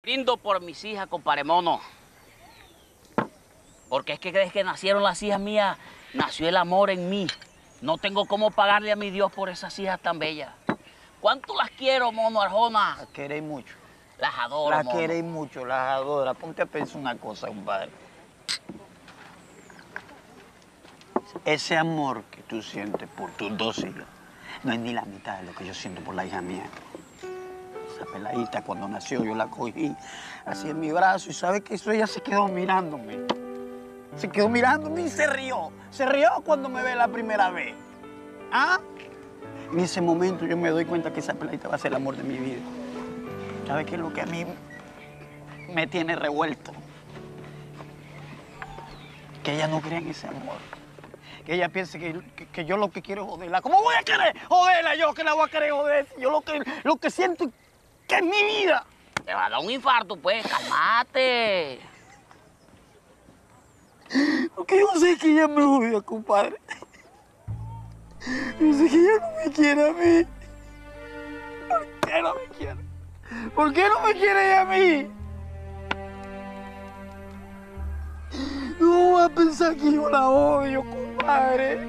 Brindo por mis hijas, compadre Mono. Porque es que desde que nacieron las hijas mías, nació el amor en mí. No tengo cómo pagarle a mi Dios por esas hijas tan bellas. ¿Cuánto las quiero, Mono Arjona? Las queréis mucho. Las adoro, Las Mono. queréis mucho, las adora. Ponte a pensar una cosa, compadre. Ese amor que tú sientes por tus dos hijas no es ni la mitad de lo que yo siento por la hija mía. Esa peladita, cuando nació, yo la cogí así en mi brazo y ¿sabes qué? Eso ella se quedó mirándome. Se quedó mirándome y se rió. Se rió cuando me ve la primera vez. ¿Ah? En ese momento yo me doy cuenta que esa peladita va a ser el amor de mi vida. ¿Sabes qué es lo que a mí me tiene revuelto? Que ella no cree en ese amor. Que ella piense que yo lo que quiero es joderla. ¿Cómo voy a querer joderla yo? Que la voy a querer joder. Yo lo que siento que es mi vida. Te va a dar un infarto, pues. Calmate. Porque yo sé que ella me odia, compadre. Yo sé que ella no me quiere a mí. ¿Por qué no me quiere? ¿Por qué no me quiere ella a mí? No va a pensar que yo la odio, compadre.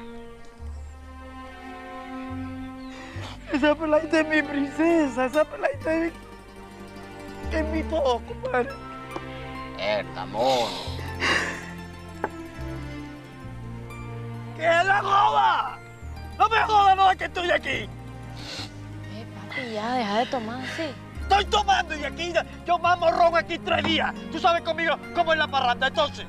Esa peladita es mi princesa, esa peladita es mi todo, compadre. Mono. ¡Que la joda! ¡No me jodas, no, es que estoy aquí! Papi, ya, deja de tomar así. Estoy tomando y aquí yo mamo ron aquí 3 días. Tú sabes conmigo cómo es la parranda, entonces.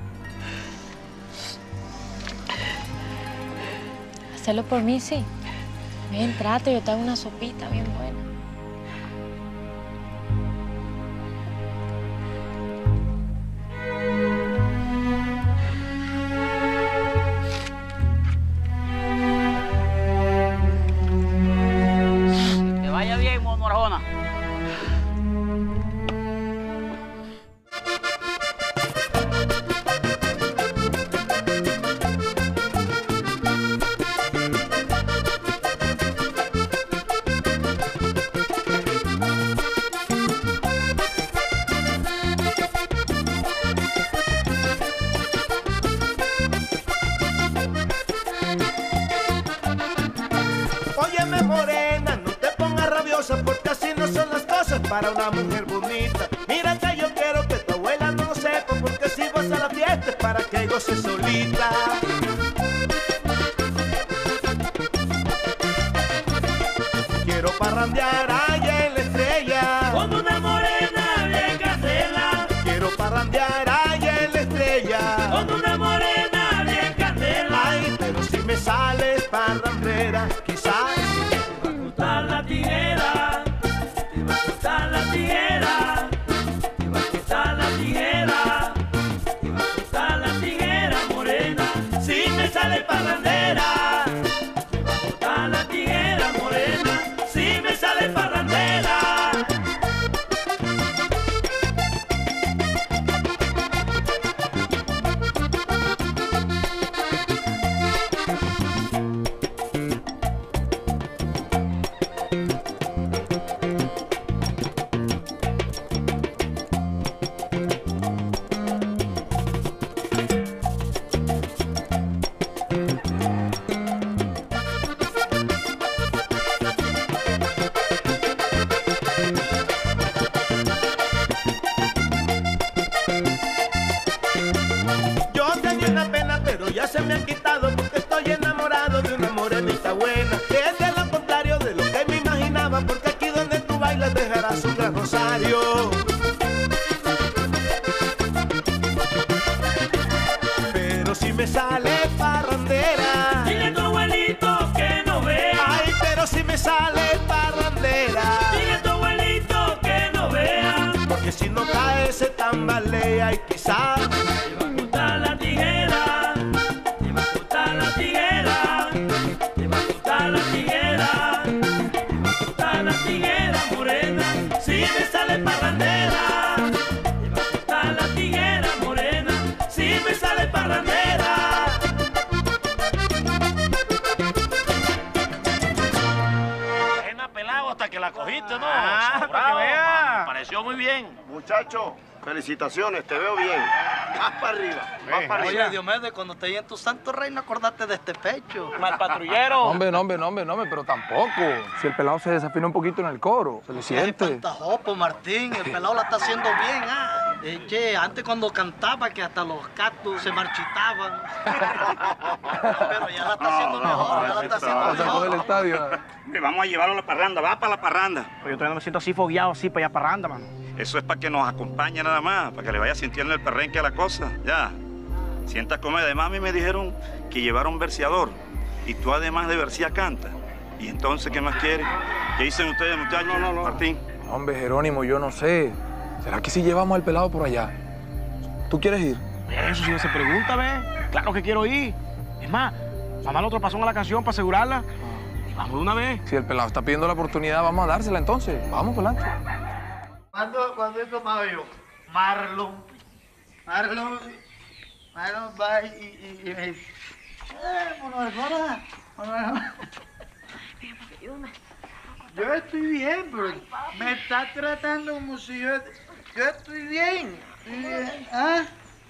Hacerlo por mí, sí. Ven, trate, yo te hago una sopita bien buena. Que te vaya bien, Mono Arjona. Óyeme, morena, no te pongas rabiosa porque así no son las cosas para una mujer bonita. Mira que yo quiero que tu abuela no lo sepa porque si vas a la fiesta es para que goce solita. Quiero parrandear allá en la Estrella con una morena bien candela. Quiero parrandear allá en la Estrella con una morena bien candela. Ay, pero si me sales parrandera, quizás te va a cortar la tijera, te va a cortar la tijera, te va a cortar la tijera, te va a cortar la tijera, morena. Si me sale parrandera, te va a cortar la tijera, morena. Si me sale parrandera. Yo tenía una pena, pero ya se me ha quitado porque estoy enamorado de una morenita buena. Que es de lo contrario de lo que me imaginaba, porque aquí donde tú bailas dejarás un gran rosario. Pero si me sale parrandera, dile a tu abuelito que no vea. Ay, pero si me sale parrandera, dile a tu abuelito que no vea. Porque si no cae se tambalea y quizás te va a cortar la tijera, te va a cortar la tijera, te va a cortar la tijera, te va a cortar la tijera, morena. Si me sale parrandera, te va a cortar la tijera, morena. Si me sale parrandera. Pena pelado hasta que la cogiste, ¿no? Ah, para que Sobrado, vea. me pareció muy bien. bien. Muchacho, felicitaciones, te veo bien. Más para arriba, más para arriba. Oye, Diomedes, cuando te en tu santo reino, acordate de este pecho. Mal patrullero. Hombre, pero tampoco. Si el pelado se desafina un poquito en el coro, se le siente. Pantajopo, Martín, el pelado la está haciendo bien, ¿ah? Che, antes cuando cantaba que hasta los cactus se marchitaban. Pero ya la está haciendo mejor, ya la está haciendo La sacó del mejor. estadio. Vamos a llevarlo a la parranda, va para la parranda. Pues yo todavía no me siento así fogueado, así para allá parranda, mano. Eso es para que nos acompañe nada más, para que le vaya sintiendo el perrenque a la cosa, ya. Sienta comer. Además, a mí me dijeron que llevaron verseador. Y tú, además de versía, cantas. ¿Y entonces qué más quieres? ¿Qué dicen ustedes, muchachos? No. Martín. Hombre, Jerónimo, yo no sé. ¿Será que si llevamos al pelado por allá? ¿Tú quieres ir? Eso sí no se pregunta, ¿ves? Claro que quiero ir. Es más, mamá el otro pasó a la canción para asegurarla. Y vamos de una vez. Si el pelado está pidiendo la oportunidad, vamos a dársela entonces. Vamos, por delante. ¿Cuándo he tomado yo? Marlon va y me dice, Arjona. Yo estoy bien, pero me está tratando como si yo estoy bien. ¿Ah?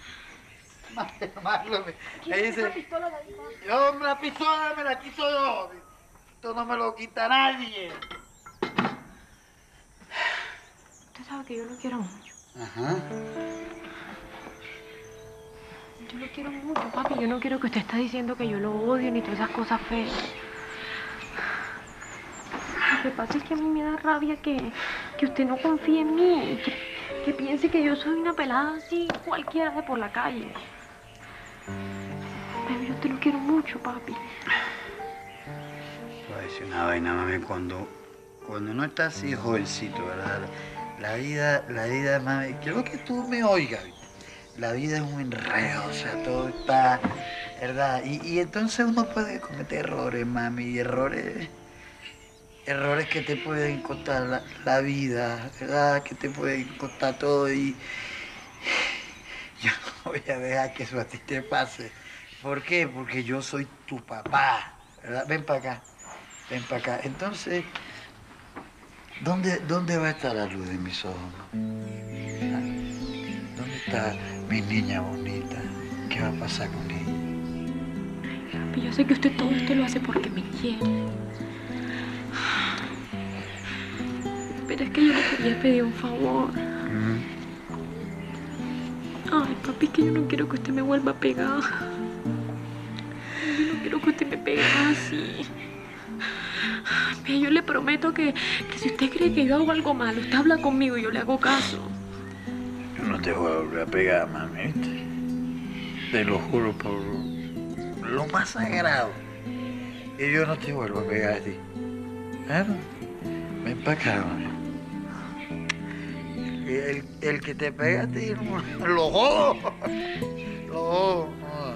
Marlon me dice, yo la pistola me la quito yo. Esto no me lo quita nadie. Usted sabe que yo lo quiero mucho. Ajá. Yo lo quiero mucho, papi. Yo no quiero que usted esté diciendo que yo lo odio ni todas esas cosas feas. Lo que pasa es que a mí me da rabia que usted no confíe en mí. Que piense que yo soy una pelada así cualquiera de por la calle. Pero yo te lo quiero mucho, papi. Voy a decir una vaina, mami, cuando no estás así jovencito, ¿verdad? La vida, mami, quiero que tú me oigas. La vida es un enredo, o sea, todo está, ¿verdad? Y entonces uno puede cometer errores, mami, errores que te pueden costar la vida, ¿verdad? Que te pueden costar todo y yo no voy a dejar que eso a ti te pase. ¿Por qué? Porque yo soy tu papá, ¿verdad? Ven para acá. Entonces, ¿dónde va a estar la luz de mis ojos? ¿Dónde está mi niña bonita? ¿Qué va a pasar con ella? Papi, yo sé que usted todo esto lo hace porque me quiere. Pero es que yo le quería pedir un favor. Ay, papi, es que yo no quiero que usted me vuelva a pegar. Yo no quiero que usted me pegue así. Mira, yo le prometo que si usted cree que yo hago algo malo, usted habla conmigo y yo le hago caso. Yo no te voy a volver a pegar, mami, ¿viste? Te lo juro por lo más sagrado. Y yo no te vuelvo a pegar a ti. Claro. Ven para acá, mami. El que te pega a ti, lo jodo. Lo jodo.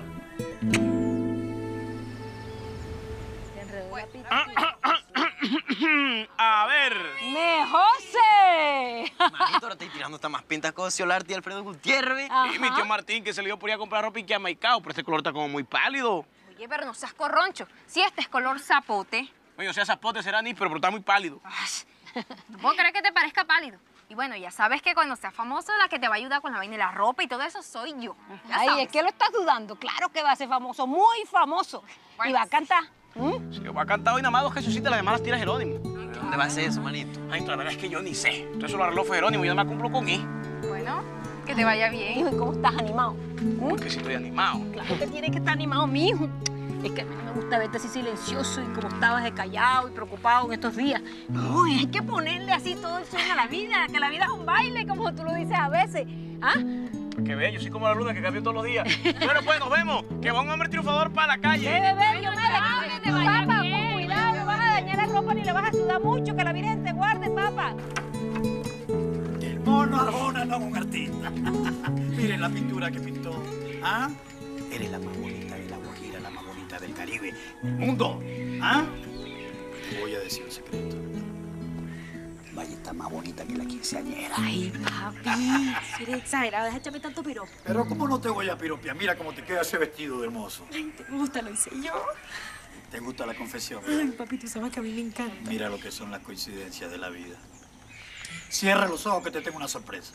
A ver. ¡José! Manito, ahora estoy tirando hasta más pintas con Ciolarte y Alfredo Gutiérrez. Y mi tío Martín, que se le dio por ir a comprar ropa y que ha maicao, pero este color está como muy pálido. Oye, pero no seas corroncho. Si este es color zapote. Oye, o sea, zapote será níspero, pero está muy pálido. No puedo creer que te parezca pálido. Y bueno, ya sabes que cuando seas famoso, la que te va a ayudar con la vaina y la ropa y todo eso soy yo. Ay, ¿es que lo estás dudando? Claro que va a ser famoso, muy famoso. Bueno, y va a cantar. Sí, va a cantar hoy nada más dos Jesucitas, las demás las tira Jerónimo. ¿Dónde va a ser eso, manito? Ay, la verdad es que yo ni sé. Entonces eso lo arregló fue Jerónimo y yo no me cumplo con él. Bueno, que te vaya bien. Hijo, ¿y cómo estás animado? Porque sí estoy animado. Claro que tienes que estar animado, mijo. Es que a mí no me gusta verte así silencioso y como estabas de callado y preocupado en estos días. No, hay que ponerle así todo el sueño a la vida, que la vida es un baile, como tú lo dices a veces. ¿Ah? Que ve, yo soy como la luna que cambia todos los días. Bueno, pues nos vemos. Que va un hombre triunfador para la calle. Bebé, yo me papá, con cuidado, no vas a dañar la ropa ni le vas a sudar mucho, que la Virgen te guarde, papá. El mono Arjona no es un artista. Miren la pintura que pintó. ¿Ah? Eres la más bonita de la Guajira, la más bonita del Caribe, del mundo. ¿Ah? Te voy a decir un secreto. Vaya, está más bonita que la quinceañera. Ay, papi, si eres exagerado, deja echarme tanto piropo. Pero ¿cómo no te voy a piropear? Mira cómo te queda ese vestido de hermoso. Ay, te gusta, lo hice yo. ¿Te gusta la confesión? Ay, papi, tú sabes que a mí me encanta. Mira lo que son las coincidencias de la vida. Cierra los ojos que te tengo una sorpresa.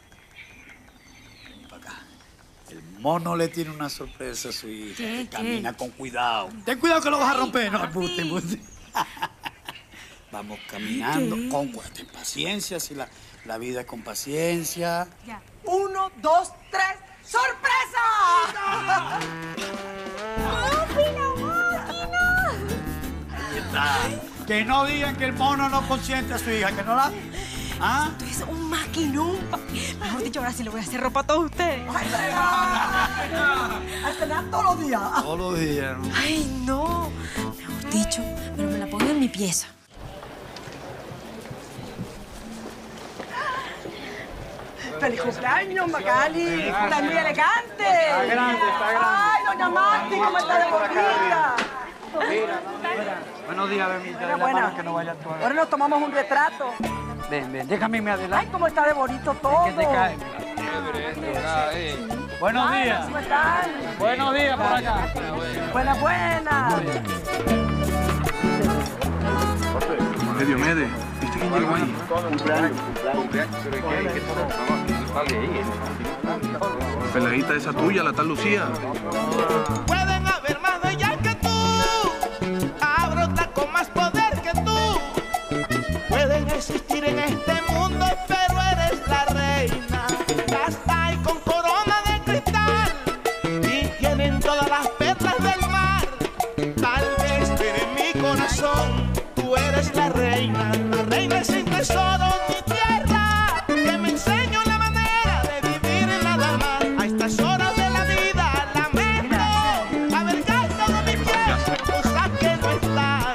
Ven para acá. El mono le tiene una sorpresa a su hija. ¿Qué? Camina con cuidado. Ten cuidado que lo vas a romper. No, embuste. Vamos caminando con ten paciencia, si la vida es con paciencia. Ya. 1, 2, 3, ¡sorpresa! Ahí está. Que no digan que el mono no consiente a su hija, que no la... ¿Ah? Esto es un maquinón. Mejor dicho, ahora sí le voy a hacer ropa a todos ustedes. A cenar todos los días. Todos los días, ¿no? Ay, no. Mejor dicho, pero me la pongo en mi pieza. ¡Feliz cumpleaños, Magali! ¡Está muy elegante! Está grande, está grande. ¡Ay, doña Mati, cómo está de bonita! Buenos días, Bemita. Mira, buena. Que no vaya a actuar. Ahora nos tomamos un retrato. Ven, déjame me adelante. ¡Ay, cómo está de bonito todo! ¿Qué te cae? Buenos días. ¿Cómo están? Buenos días por acá. Buenas, buenas. Diomedes, ¿viste quién llegó ahí? La peladita esa tuya, la tal Lucía. Pueden haber más de ella que tú. Habrá otra con más poder que tú. Pueden existir en este mundo, pero eres la reina. Las hay con corona de cristal y tienen todas las perlas del mar. Tal vez en mi corazón tú eres la reina sin tesoro ni tierra, que me enseñó la manera de vivir nada más. A estas horas de la vida lamento haber gastado mi tiempo, cosas que no están.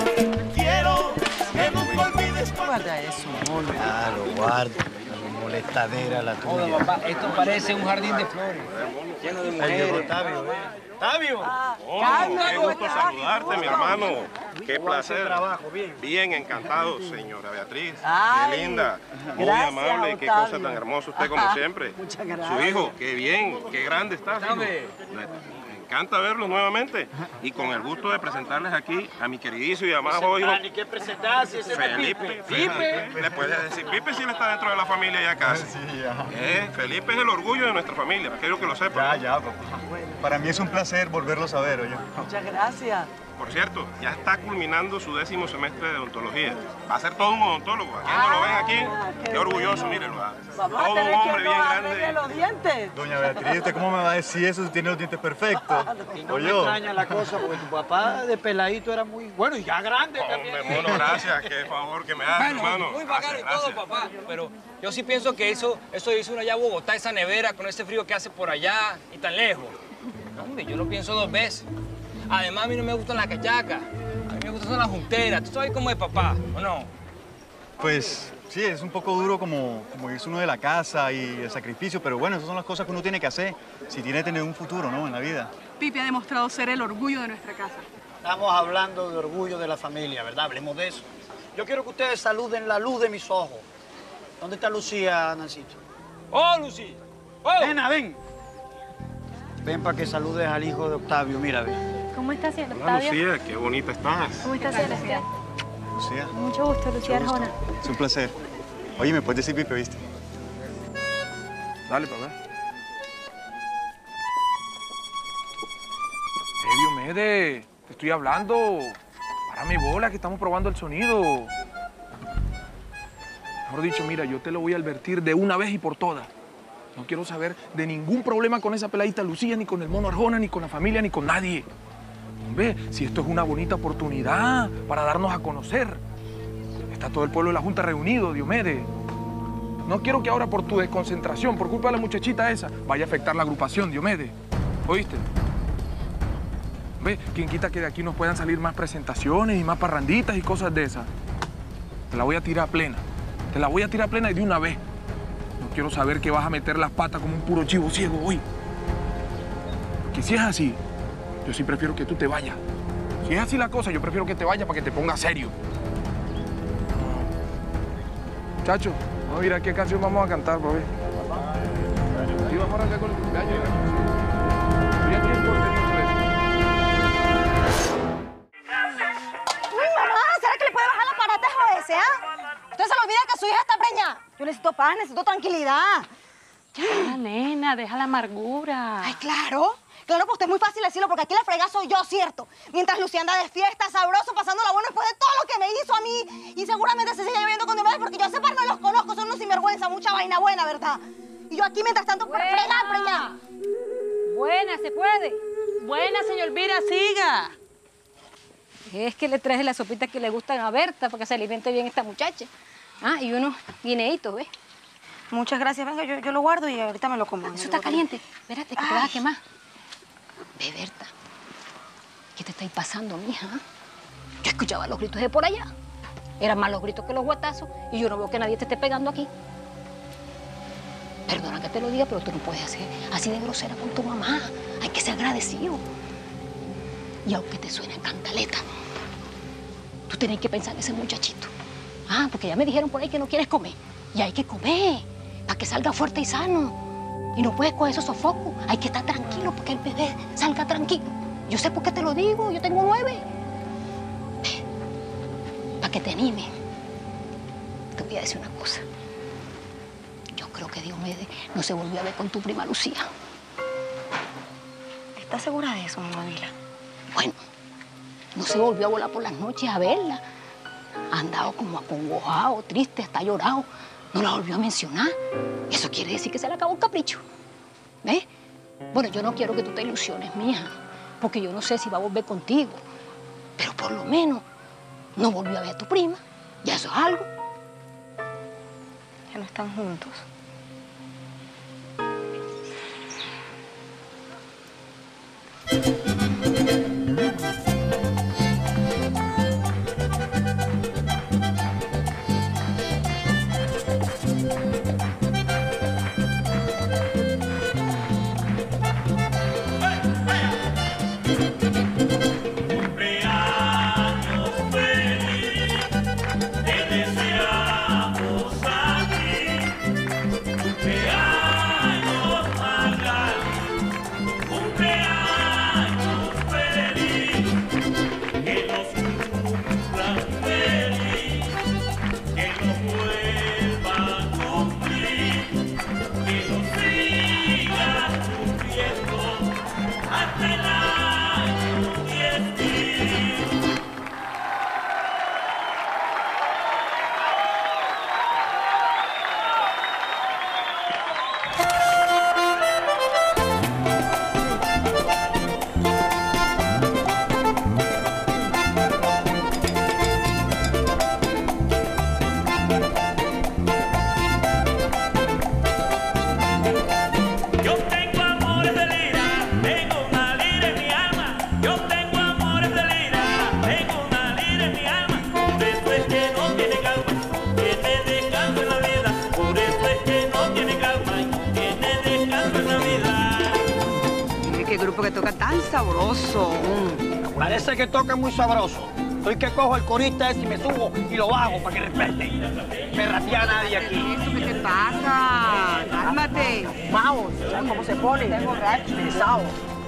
Quiero que nunca olvides cuando... Guarda eso, mono. Claro, guarda. Molestadera la tuya. Oye, papá, esto parece un jardín de flores, lleno de mujeres. Octavio, ¡Octavio! Qué gusto saludarte, mi hermano. Qué placer. Bien encantado, señora Beatriz. Qué linda, muy Gracias, amable, qué Octavio. cosa tan hermosa usted como siempre. Muchas gracias. Su hijo, qué bien, qué grande está. hijo. Me encanta verlos nuevamente y con el gusto de presentarles aquí a mi queridísimo y amado hijo Ni que presentarse, ese Felipe. Pipe. Le puedes decir Pipe si él está dentro de la familia ya casi. Sí, ya. Felipe es el orgullo de nuestra familia, quiero que lo sepan. Ya, papá. Para mí es un placer volverlos a ver, oye. Muchas gracias. Por cierto, ya está culminando su 10º semestre de odontología. Va a ser todo un odontólogo. Aquí no lo ven aquí. Qué orgulloso, mírenlo. Vamos a Todo un tener hombre que bien nos grande. arregle los dientes. Doña Beatriz, ¿usted cómo me va a decir eso si tiene los dientes perfectos? No me extraña la cosa, porque tu papá de peladito era muy bueno y ya grande también. Hombre, mono, gracias. Qué favor que me haces, hermano. Muy bacano y todo, papá. Pero yo sí pienso que eso hizo una allá Bogotá, esa nevera, con ese frío que hace por allá y tan lejos. No, hombre, yo lo pienso 2 veces. Además, a mí no me gustan las cachacas. A mí me gustan las junteras. ¿Tú sabes cómo es papá, o no? Pues sí, es un poco duro como irse uno de la casa y el sacrificio, pero bueno, esas son las cosas que uno tiene que hacer si tiene que tener un futuro, ¿no? En la vida. Pipe ha demostrado ser el orgullo de nuestra casa. Estamos hablando de orgullo de la familia, ¿verdad? Hablemos de eso. Yo quiero que ustedes saluden la luz de mis ojos. ¿Dónde está Lucía, Nancito? ¡Oh, Lucía! ¡Oh! Ven, ven. Ven para que saludes al hijo de Octavio, mira, ven. ¿Cómo está haciendo, Hola, Octavio? Lucía, qué bonita estás. ¿Cómo está haciendo, Lucía? Lucía, Mucho gusto, Lucía Arjona. es un placer. Oye, ¿me puedes decir Pipe, viste? Dale, papá. Diomedes, te estoy hablando. Párame bola, que estamos probando el sonido. Mejor dicho, mira, yo te lo voy a advertir de una vez y por todas. No quiero saber de ningún problema con esa peladita Lucía, ni con el mono Arjona, ni con la familia, ni con nadie. Hombre, si esto es una bonita oportunidad para darnos a conocer. Está todo el pueblo de la Junta reunido, Diomedes. No quiero que ahora por tu desconcentración, por culpa de la muchachita esa, vaya a afectar la agrupación, Diomedes. ¿Oíste? Ve, quien quita que de aquí nos puedan salir más presentaciones y más parranditas y cosas de esas. Te la voy a tirar plena. Te la voy a tirar plena y de una vez. No quiero saber que vas a meter las patas como un puro chivo ciego hoy. Porque si es así, yo sí prefiero que tú te vayas. Si es así la cosa, yo prefiero que te vayas para que te pongas serio. Muchachos, vamos a ver a qué canción vamos a cantar, papi. Ahí vamos a arrancar con el cumpleaños. Ya tienen por tener Uy, mamá, ¿será que le puede bajar el aparatejo ese, ah? Usted se le olvida que su hija está preñada. Yo necesito paz, necesito tranquilidad. Ya, nena, deja la amargura. Ay, claro. Claro, pues usted es muy fácil decirlo porque aquí la frega soy yo, ¿cierto? Mientras Lucía anda de fiesta, sabroso, pasándola bueno después de todo lo que me hizo a mí. Y seguramente se sigue viviendo con mi madre porque yo a ese par no los conozco, son unos sinvergüenza, mucha vaina buena, ¿verdad? Y yo aquí mientras tanto fregada, preñada. Buena, se puede. Buena, señor Elvira, siga. Es que le traje las sopitas que le gustan a Berta para que se alimente bien esta muchacha. Ah, y unos guineitos, ¿ves? Muchas gracias, venga, yo lo guardo y ahorita me lo como. Eso está caliente. Espérate, que te vas a quemar. Ve, Berta, ¿qué te estáis pasando, mija? Yo escuchaba los gritos de por allá. Eran más los gritos que los guatazos y yo no veo que nadie te esté pegando aquí. Perdona que te lo diga, pero tú no puedes hacer así de grosera con tu mamá. Hay que ser agradecido. Y aunque te suene cantaleta, tú tenés que pensar en ese muchachito. Ah, porque ya me dijeron por ahí que no quieres comer. Y hay que comer para que salga fuerte y sano. Y no puedes coger esos sofocos. Hay que estar tranquilo para que el bebé salga tranquilo. Yo sé por qué te lo digo. Yo tengo 9. Para que te anime. Te voy a decir una cosa. Yo creo que Diomedes no se volvió a ver con tu prima Lucía. ¿Estás segura de eso, mamá Vila? Bueno, no se volvió a volar por las noches a verla. Ha andado como acongojado, triste, hasta llorado. No la volvió a mencionar. Eso quiere decir que se le acabó el capricho. ¿Ves? Bueno, yo no quiero que tú te ilusiones, mija, porque yo no sé si va a volver contigo. Pero por lo menos no volvió a ver a tu prima. Ya eso es algo. Ya no están juntos. Que toca tan sabroso. Parece que toca muy sabroso. Soy que cojo el corista ese y me subo y lo bajo para que respete. Me ratea a nadie aquí. ¿Eso qué te pasa? Cálmate. Vamos, ¿sabes cómo se pone? Está borracho, pesado.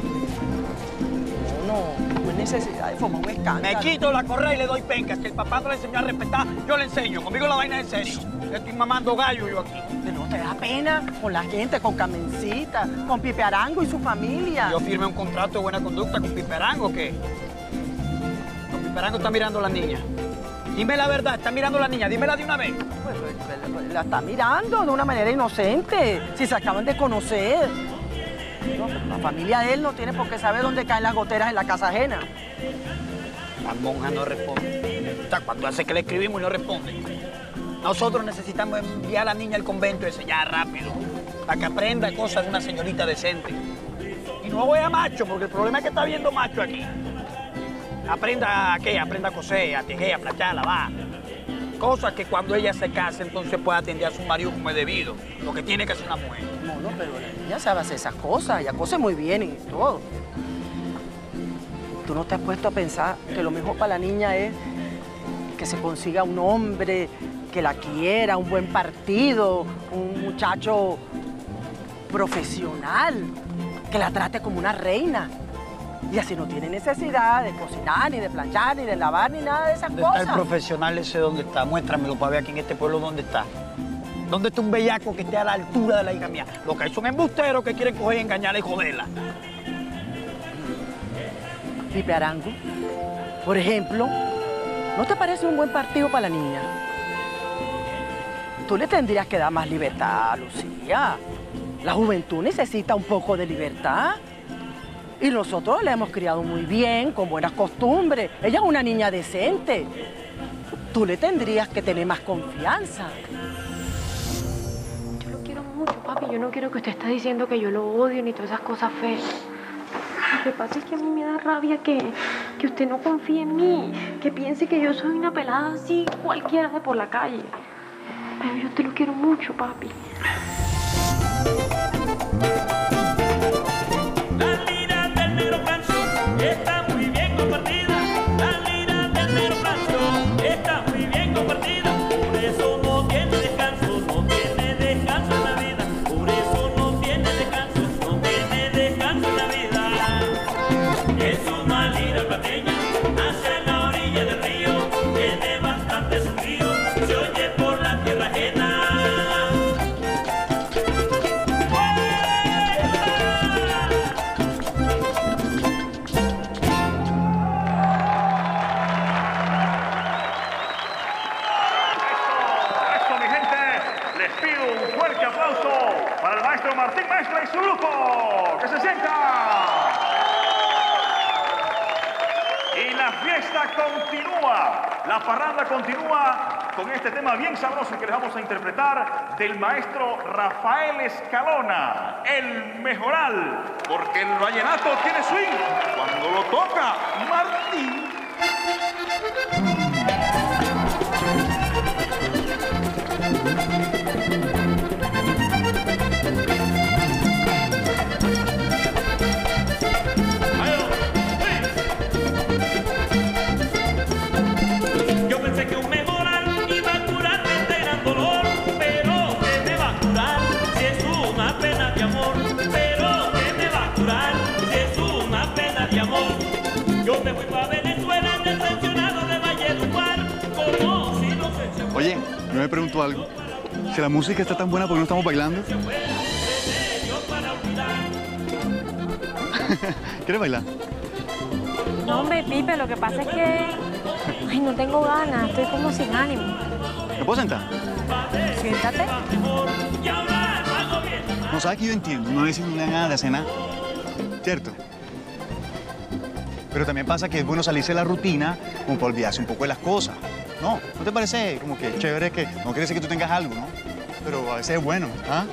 No hay necesidad de formar un escándalo. Me quito la correa y le doy pencas. Que el papá no le enseñó a respetar, yo le enseño. Conmigo la vaina es en serio. Estoy mamando gallo yo aquí. ¿No te da pena con la gente, con Carmencita, con Pipe Arango y su familia? Yo firmé un contrato de buena conducta con Pipe Arango, ¿o qué? Con Pipe Arango está mirando a la niña. Dime la verdad, ¿está mirando a la niña? Dímela de una vez. Pues la está mirando de una manera inocente, si se acaban de conocer. No, la familia de él no tiene por qué saber dónde caen las goteras en la casa ajena. La monja no responde. O sea, cuando hace que le escribimos y no responde. Nosotros necesitamos enviar a la niña al convento ese ya rápido, para que aprenda cosas de una señorita decente. Y no voy a macho, porque el problema es que está viendo macho aquí. Aprenda a qué, aprenda a coser, a tejer, a planchar, a lavar. Cosas que cuando ella se case, entonces pueda atender a su marido como es debido. Lo que tiene que hacer una mujer. No, pero ella sabe hacer esas cosas, ella cose muy bien y todo. ¿Tú no te has puesto a pensar que lo mejor para la niña es que se consiga un hombre que la quiera, un buen partido, un muchacho profesional, que la trate como una reina? Y así no tiene necesidad de cocinar, ni de planchar, ni de lavar, ni nada de esas ¿Dónde cosas. está el profesional ese? ¿Dónde está? Muéstramelo para ver aquí en este pueblo dónde está. ¿Dónde está un bellaco que esté a la altura de la hija mía? Lo que hay son embusteros que quieren coger y engañarla y joderla. Pipe Arango, por ejemplo, ¿no te parece un buen partido para la niña? Tú le tendrías que dar más libertad, Lucía. La juventud necesita un poco de libertad. Y nosotros la hemos criado muy bien, con buenas costumbres. Ella es una niña decente. Tú le tendrías que tener más confianza. Yo lo quiero mucho, papi. Yo no quiero que usted esté diciendo que yo lo odio ni todas esas cosas feas. Lo que pasa es que a mí me da rabia que usted no confíe en mí, que piense que yo soy una pelada así cualquiera de por la calle. Pero yo te lo quiero mucho, papi. Está muy bien compartida, la lira del negro Francio está muy bien compartida, por eso no tiene descanso, no tiene descanso en la vida, por eso no tiene descanso, no tiene descanso en la vida. Es una lira plateña, nace en la orilla del río, tiene bastante sufrido, se oye por la tierra ajena. Para el maestro Martín Mestre y su grupo. ¡Que se sienta! Y la fiesta continúa, la parranda continúa con este tema bien sabroso que les vamos a interpretar del maestro Rafael Escalona, el Mejoral, porque el vallenato tiene swing cuando lo toca Martín. Yo pensé que un mejoral iba a curarme este gran dolor, pero que me va a curar si es una pena de amor, pero que me va a curar si es una pena de amor. Yo me fui para Venezuela decepcionado de Valledupar, como si no se... Oye, yo me pregunto algo. Si la música está tan buena, ¿por qué no estamos bailando? ¿Quieres bailar? No, hombre, Pipe, lo que pasa es que... Ay, no tengo ganas, estoy como sin ánimo. ¿Me puedo sentar? Siéntate. No, sabes que yo entiendo, no es no le dan ganas de hacer nada, ¿cierto? Pero también pasa que es bueno salirse de la rutina como para olvidarse un poco de las cosas. ¿No? ¿No te parece como que chévere que no quiere decir que tú tengas algo, ¿no? Pero a veces es bueno, ¿ah?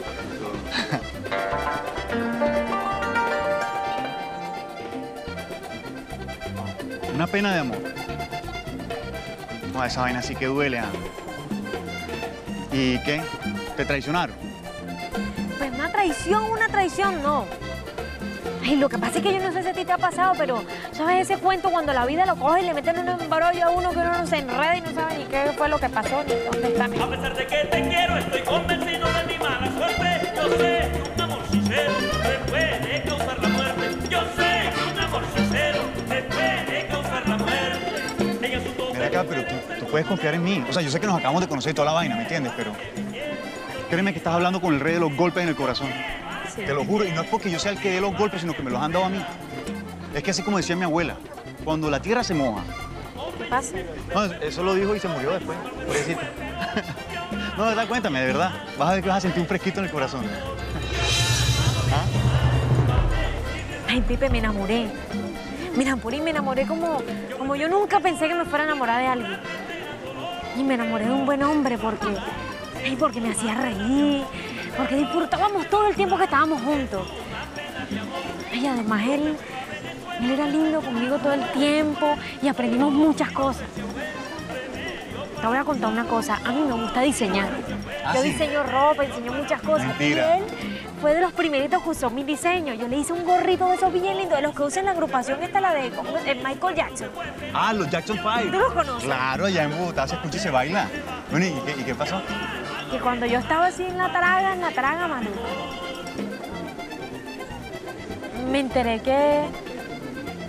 Una pena de amor. No, esa vaina sí que duele, ¿ah? ¿Y qué? ¿Te traicionaron? Pues una traición no. Ay, lo que pasa es que yo no sé si a ti te ha pasado, pero ¿sabes ese cuento cuando la vida lo coge y le meten un embrollo a uno que uno no se enreda y no sabe ni qué fue lo que pasó ni dónde está? A pesar de que te quiero, estoy convencido de mi mala suerte. Yo sé que un amor sincero me puede causar la muerte. Yo sé que un amor sincero me puede causar la muerte. Mira acá, pero tú puedes confiar en mí. O sea, yo sé que nos acabamos de conocer toda la vaina, ¿me entiendes? Pero créeme que estás hablando con el rey de los golpes en el corazón. Sí. Te lo juro, y no es porque yo sea el que dé los golpes, sino que me los han dado a mí. Es que así como decía mi abuela, cuando la tierra se moja... ¿Qué pasa? No, eso lo dijo y se murió después, pobrecita. No, de verdad, cuéntame, de verdad. Vas a ver que vas a sentir un fresquito en el corazón. ¿Ah? Ay, Pipe, me enamoré. Me enamoré como yo nunca pensé que me fuera a enamorar de alguien. Y me enamoré de un buen hombre porque me hacía reír, porque disfrutábamos todo el tiempo que estábamos juntos. Y además él era lindo conmigo todo el tiempo y aprendimos muchas cosas. Te voy a contar una cosa, a mí me gusta diseñar. Yo diseño ropa, diseño muchas cosas. Mentira. Y él fue de los primeritos que usó mi diseño. Yo le hice un gorrito de esos bien lindos, de los que usan en la agrupación esta, la de Michael Jackson. Ah, los Jackson 5. ¿Tú los conoces? Claro, allá en Bogotá se escucha y se baila. Bueno, ¿y qué pasó? Que cuando yo estaba así en la traga, maluca, me enteré que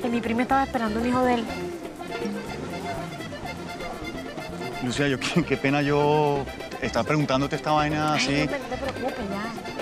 que mi prima estaba esperando un hijo de él. Lucía, qué pena yo estar preguntándote esta vaina así. Ay, no te preocupes, ya.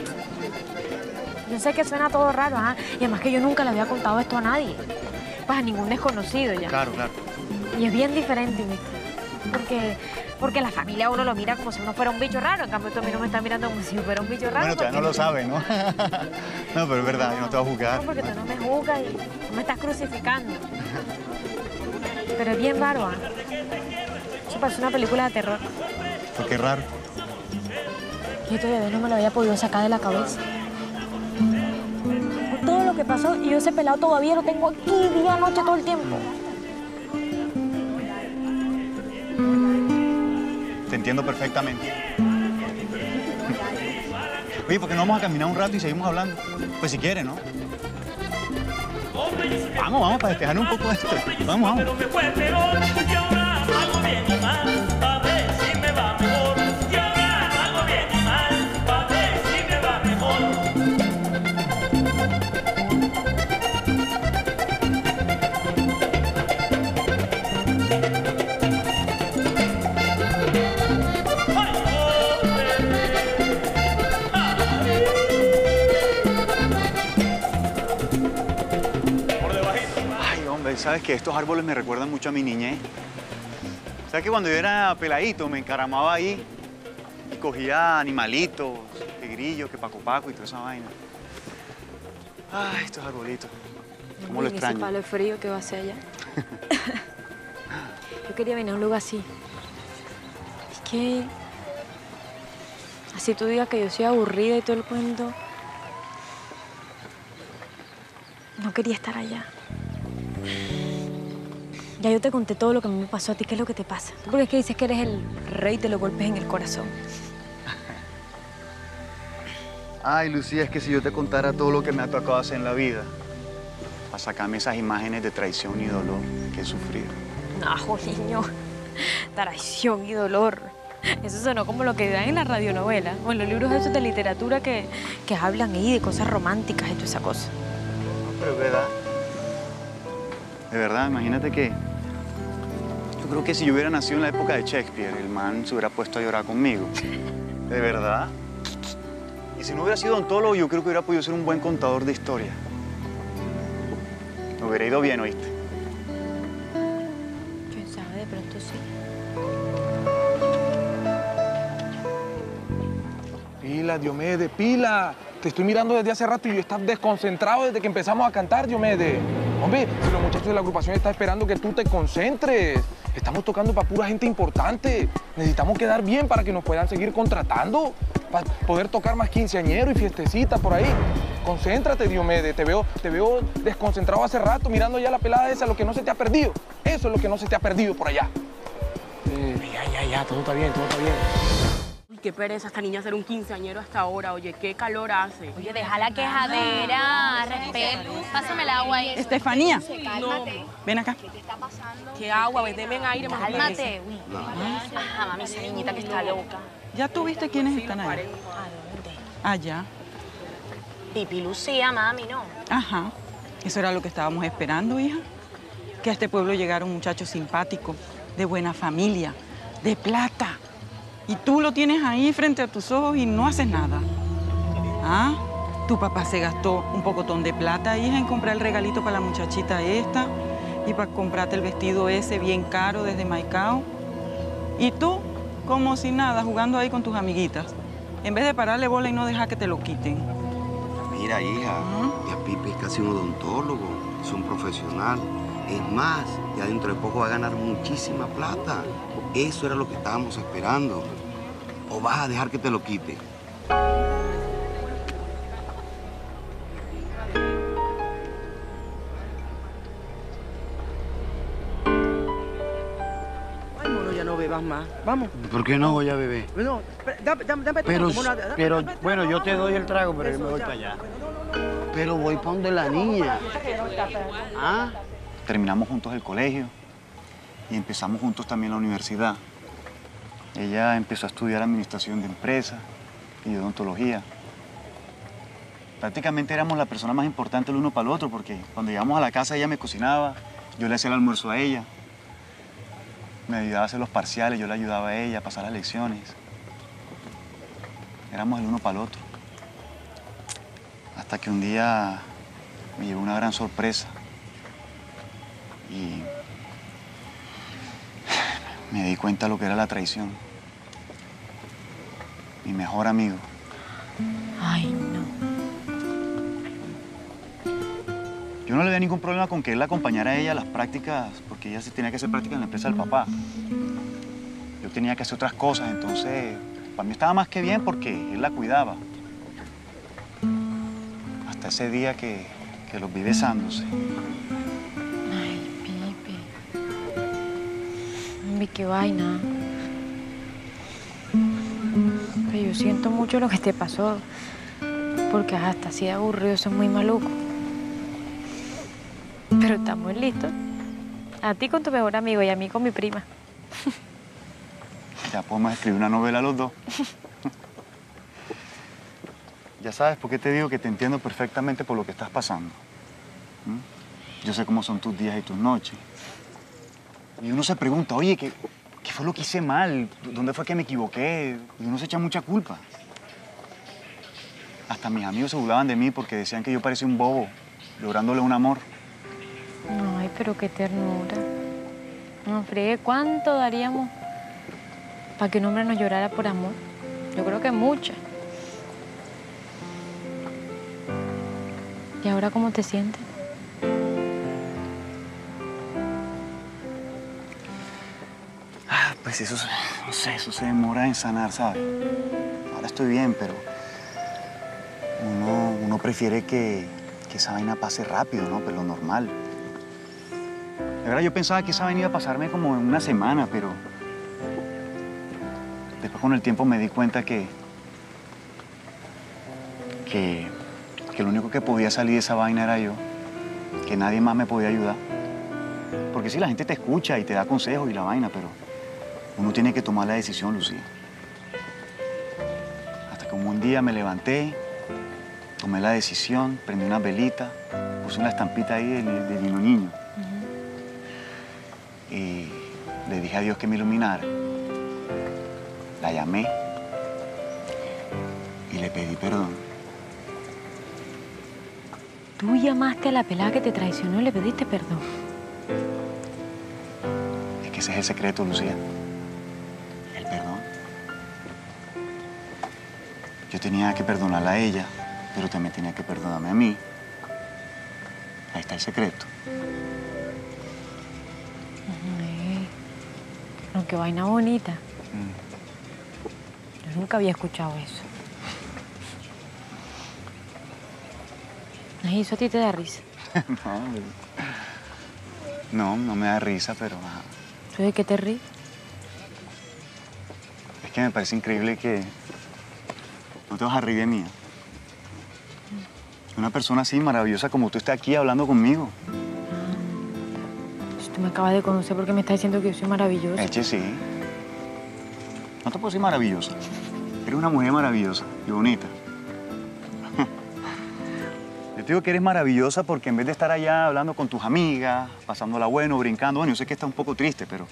Yo sé que suena todo raro, ¿ah? Y además que yo nunca le había contado esto a nadie. Pues a ningún desconocido ya. Claro, claro. Y es bien diferente, ¿viste? Porque la familia a uno lo mira como si uno fuera un bicho raro. En cambio, tú a mí no me estás mirando como si yo fuera un bicho raro. Bueno, todavía no lo sabes, ¿no? No, pero es verdad, yo no te voy a juzgar. No, porque tú no me juzgas y no me estás crucificando. Pero es bien raro, ¿ah? Eso parece una película de terror. ¿Por qué raro? Yo todavía no me lo había podido sacar de la cabeza. Por todo lo que pasó, y yo ese pelado todavía lo tengo aquí día, noche, todo el tiempo. Te entiendo perfectamente. Oye, ¿por qué no vamos a caminar un rato y seguimos hablando? Pues si quieres, ¿no? Vamos, para despejar un poco esto. Vamos. ¿Sabes que estos árboles me recuerdan mucho a mi niñez? ¿Sabes que cuando yo era peladito me encaramaba ahí y cogía animalitos, que grillos, que paco y toda esa vaina? Ay, estos arbolitos. ¿Cómo lo extraño? Ese palo frío que va hacia allá. Yo quería venir a un lugar así. Es que... así tú digas que yo soy aburrida y todo el cuento. No quería estar allá. Ya yo te conté todo lo que me pasó a ti. ¿Qué es lo que te pasa? Porque es que dices que eres el rey de los golpes en el corazón. Ay, Lucía, es que si yo te contara todo lo que me ha tocado hacer en la vida, para sacarme esas imágenes de traición y dolor que he sufrido. No, niño. Traición y dolor. Eso sonó como lo que dan en la radionovela o en los libros esos de literatura que hablan ahí de cosas románticas y toda esa cosa. No, pero es verdad. De verdad, imagínate que... yo creo que si yo hubiera nacido en la época de Shakespeare, el man se hubiera puesto a llorar conmigo. De verdad. Y si no hubiera sido odontólogo, yo creo que hubiera podido ser un buen contador de historia. Me hubiera ido bien, ¿oíste? ¿Quién sabe? De pronto sí. Pila, Diomedes, pila. Te estoy mirando desde hace rato y yo estás desconcentrado desde que empezamos a cantar, Diomedes. Hombre, si los muchachos de la agrupación están esperando que tú te concentres. Estamos tocando para pura gente importante. Necesitamos quedar bien para que nos puedan seguir contratando. Para poder tocar más quinceañero y fiestecitas por ahí. Concéntrate, Diomedes. Te veo desconcentrado hace rato mirando ya la pelada esa, lo que no se te ha perdido. Eso es lo que no se te ha perdido por allá. Ya, todo está bien, todo está bien. Uy, qué pereza esta niña hacer un quinceañero hasta ahora. Oye, qué calor hace. Oye, deja la quejadera, respeto. Pásame el agua ahí. Estefanía, No. ven acá. ¿Qué está pasando? Qué agua, deme aire, más Cálmate, uy. Ajá, mami, esa niñita que está loca. ¿Ya tú viste quiénes están ahí? ¿A dónde? Allá. Pipi Lucía, mami, ¿no? Ajá. Eso era lo que estábamos esperando, hija. Que a este pueblo llegara un muchacho simpático, de buena familia, de plata. Y tú lo tienes ahí frente a tus ojos y no haces nada. ¿Ah? Tu papá se gastó un pocotón de plata, hija, en comprar el regalito para la muchachita esta y para comprarte el vestido ese bien caro desde Maicao. Y tú, como si nada, jugando ahí con tus amiguitas. En vez de pararle bola y no dejar que te lo quiten. Mira, hija, ya Pipi es casi un odontólogo, es un profesional. Es más, ya dentro de poco va a ganar muchísima plata. Eso era lo que estábamos esperando. ¿O vas a dejar que te lo quite? Ay, mono, ya no bebas más. Vamos. ¿Por qué no voy a beber? No, dame Pero, mono, bueno, yo te doy el trago, pero yo me voy para allá. Pero voy para donde la niña. ¿Ah? Terminamos juntos el colegio y empezamos juntos también la universidad. Ella empezó a estudiar administración de empresas y odontología. Prácticamente éramos la persona más importante el uno para el otro, porque cuando llegamos a la casa ella me cocinaba, yo le hacía el almuerzo a ella. Me ayudaba a hacer los parciales, yo le ayudaba a ella a pasar las lecciones. Éramos el uno para el otro. Hasta que un día me llegó una gran sorpresa. Y me di cuenta de lo que era la traición. Mi mejor amigo. Ay, no. Yo no le veía ningún problema con que él la acompañara a ella a las prácticas, porque ella sí tenía que hacer prácticas en la empresa del papá. Yo tenía que hacer otras cosas, entonces para mí estaba más que bien porque él la cuidaba. Hasta ese día que los vi besándose. Ay, Pipe. Mami, qué vaina. Pero yo siento mucho lo que te pasó. Porque hasta así de aburrido, eso es muy maluco. Pero estamos listos. A ti con tu mejor amigo y a mí con mi prima. Ya podemos escribir una novela los dos. Ya sabes por qué te digo que te entiendo perfectamente por lo que estás pasando. Yo sé cómo son tus días y tus noches. Y uno se pregunta, oye, ¿qué fue lo que hice mal? ¿Dónde fue que me equivoqué? Y uno se echa mucha culpa. Hasta mis amigos se burlaban de mí porque decían que yo parecía un bobo, lográndole un amor. Ay, pero qué ternura. No friegue, ¿cuánto daríamos para que un hombre nos llorara por amor? Yo creo que mucho. ¿Y ahora cómo te sientes? Pues eso, no sé, eso se demora en sanar, ¿sabes? Ahora estoy bien, pero uno prefiere que esa vaina pase rápido, ¿no? Pero lo normal. De verdad, yo pensaba que esa vaina iba a pasarme como en una semana, pero después con el tiempo me di cuenta que lo único que podía salir de esa vaina era yo, que nadie más me podía ayudar. Porque sí, la gente te escucha y te da consejos y la vaina, pero uno tiene que tomar la decisión, Lucía. Hasta que un día me levanté, tomé la decisión, prendí una velita, puse una estampita ahí de Nino Niño. Y le dije a Dios que me iluminara. La llamé y le pedí perdón. Tú llamaste a la pelada que te traicionó y le pediste perdón. Es que ese es el secreto, Lucía. El perdón. Yo tenía que perdonarla a ella, pero también tenía que perdonarme a mí. Ahí está el secreto. Ay, pero qué vaina bonita. Yo nunca había escuchado eso. Ay, ¿eso a ti te da risa? No me da risa, pero... ¿Tú de qué te ríes? Es que me parece increíble que no te vas a reír de mí. Una persona así maravillosa como tú está aquí hablando conmigo. Si tú me acabas de conocer porque me estás diciendo que yo soy maravillosa. Eche, sí. No te puedo decir maravillosa. Eres una mujer maravillosa y bonita. Yo te digo que eres maravillosa porque en vez de estar allá hablando con tus amigas, pasándola bueno, brincando, bueno, yo sé que estás un poco triste, pero...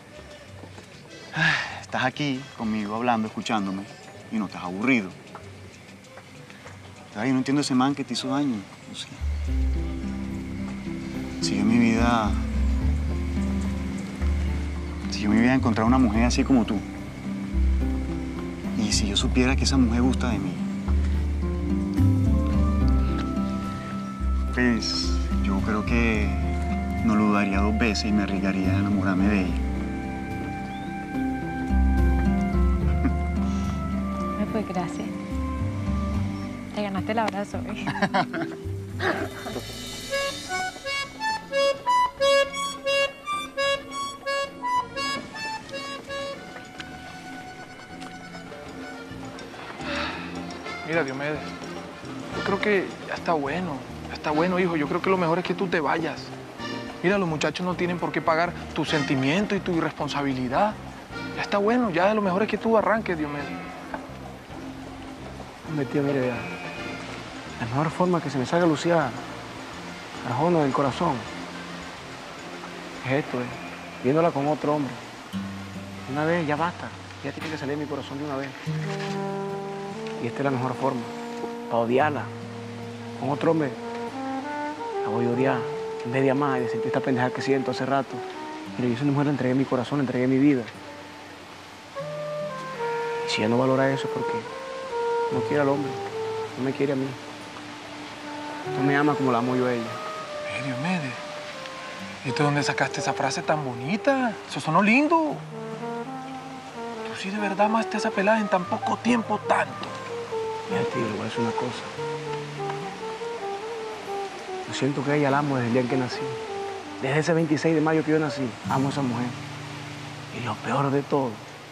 estás aquí conmigo hablando, escuchándome y no estás aburrido. Ay, yo no entiendo ese man que te hizo daño. No sé. Si yo en mi vida encontrar una mujer así como tú, y si yo supiera que esa mujer gusta de mí, pues yo creo que no lo dudaría dos veces y me arriesgaría a enamorarme de ella. Pues gracias. Te ganaste el abrazo, ¿eh? Mira, Diomedes, yo creo que ya está bueno. Ya está bueno, hijo. Yo creo que lo mejor es que tú te vayas. Mira, los muchachos no tienen por qué pagar tu sentimiento y tu irresponsabilidad. Ya está bueno. Ya lo mejor es que tú arranques, Diomedes. Hombre, tío, mire, vea. La mejor forma que se me salga Lucía Arjona del corazón es esto, viéndola con otro hombre. Una vez, ya basta. Ya tiene que salir de mi corazón de una vez. Y esta es la mejor forma, para odiarla. Con otro hombre, la voy a odiar. En vez de amar y de sentir esta pendeja que siento hace rato. Mira, yo a esa mujer le entregué mi corazón, le entregué mi vida. Y si ella no valora eso es porque no quiere al hombre, no me quiere a mí. No me ama como la amo yo a ella. Diomedes, ¿y tú de dónde sacaste esa frase tan bonita? Eso sonó lindo. Tú sí de verdad amaste a esa pelada en tan poco tiempo tanto. Mira, tío, le voy a decir una cosa. Yo siento que a ella la amo desde el día en que nací. Desde ese 26 de mayo que yo nací, amo a esa mujer. Y lo peor de todo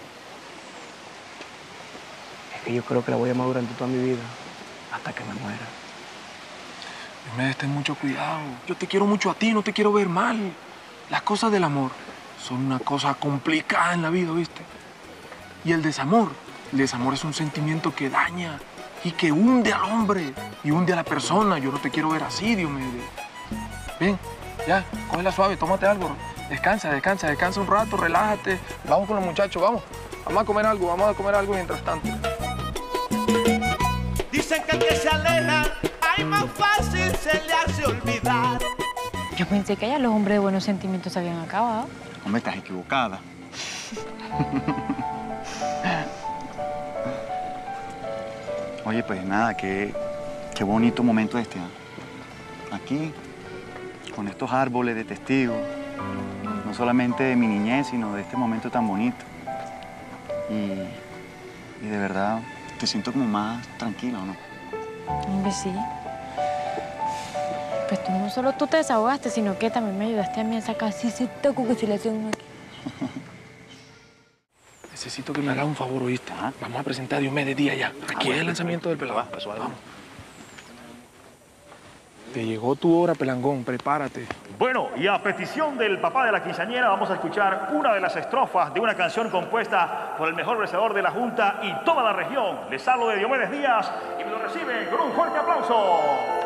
es que yo creo que la voy a amar durante toda mi vida, hasta que me muera. Diomedes, ten mucho cuidado. Yo te quiero mucho a ti, no te quiero ver mal. Las cosas del amor son una cosa complicada en la vida, ¿viste? Y el desamor es un sentimiento que daña y que hunde al hombre y hunde a la persona. Yo no te quiero ver así, Diomedes. Ven, ya, cógela suave, tómate algo. Descansa un rato, relájate. Vamos con los muchachos, vamos. Vamos a comer algo mientras tanto. Dicen que el que se aleja, ay, más fácil se le hace olvidar. Yo pensé que ya los hombres de buenos sentimientos se habían acabado. Hombre, estás equivocada. Oye, pues nada, qué bonito momento este, ¿eh? Aquí, con estos árboles de testigos, no solamente de mi niñez, sino de este momento tan bonito. Y de verdad, te siento como más tranquilo, ¿no? Hombre, sí. Pues tú no solo tú te desahogaste, sino que también me ayudaste a mí a sacar así ese taco que se le hace a uno aquí. Necesito que me hagas un favor, ¿oíste? Vamos a presentar a Diomedes día ya. Aquí es el lanzamiento del pelado. Vamos. Te llegó tu hora, pelangón. Prepárate. Bueno, y a petición del papá de la quinceañera vamos a escuchar una de las estrofas de una canción compuesta por el mejor versador de la Junta y toda la región. Les hablo de Diomedes Díaz y me lo reciben con un fuerte aplauso.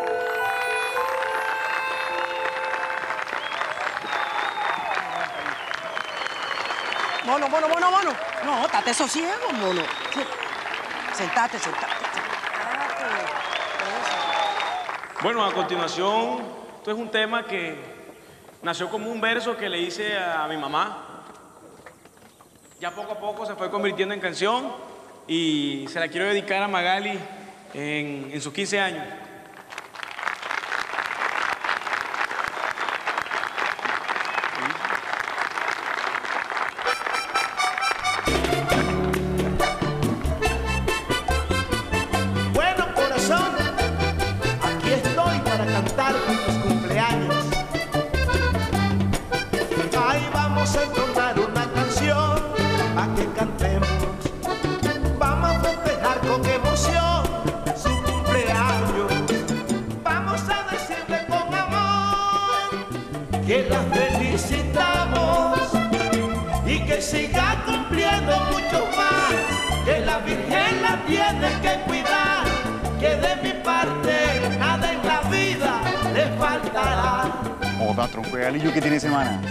Mono. No, estate sosiego, mono. Sentate. Bueno, a continuación, esto es un tema que nació como un verso que le hice a mi mamá. Ya poco a poco se fue convirtiendo en canción y se la quiero dedicar a Magali en sus 15 años. Que la felicitamos y que siga cumpliendo mucho más, que la Virgen la tiene que cuidar, que de mi parte nada en la vida le faltará. Joda, tronco de galillo que tiene semana.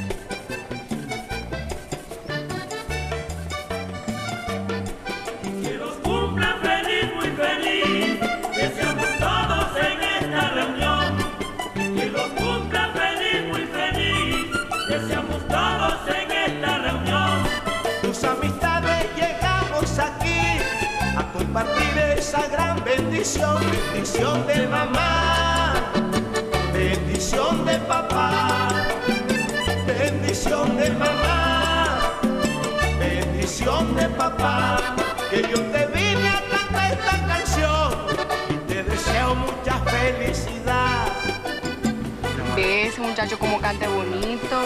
Que los cumpla feliz, muy feliz, deseamos todos en esta reunión. Que los cumpla feliz, muy feliz, deseamos todos en esta reunión. Tus amistades llegamos aquí a compartir esa gran bendición. Bendición de mamá, bendición de papá, bendición de mamá, bendición de papá. Que yo te vine a cantar esta canción y te deseo mucha felicidad. Ve ese muchacho como canta bonito.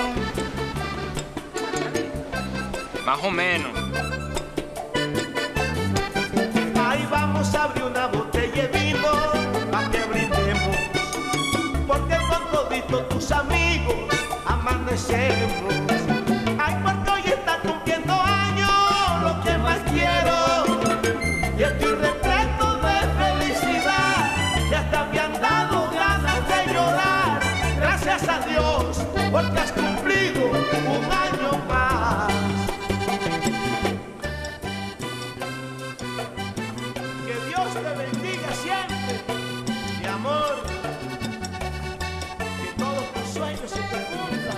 Más o menos. Ahí vamos a abrir una botella de vino para que brindemos, porque con toditos tus amigos amanecemos. Ay, porque hoy está cumpliendo años lo que más quiero, y estoy repleto de felicidad, y hasta mi porque has cumplido un año más. Que Dios te bendiga siempre, mi amor, que todos tus sueños se te cumplan.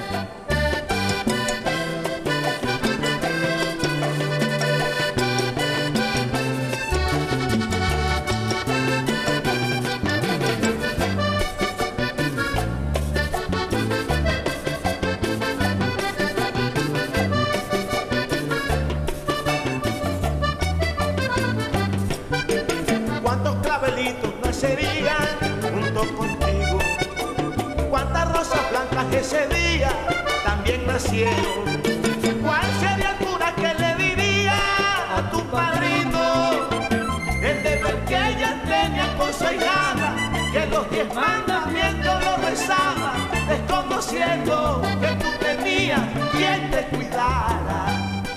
Cuántos clavelitos nacerían junto contigo, cuántas rosas blancas ese día también nacieron. ¿Cuál sería el cura que le diría a tu padrino el deber que ella tenía con su hijada, que los 10 mandamientos lo rezaba, desconociendo que tú tenías quien te cuidara?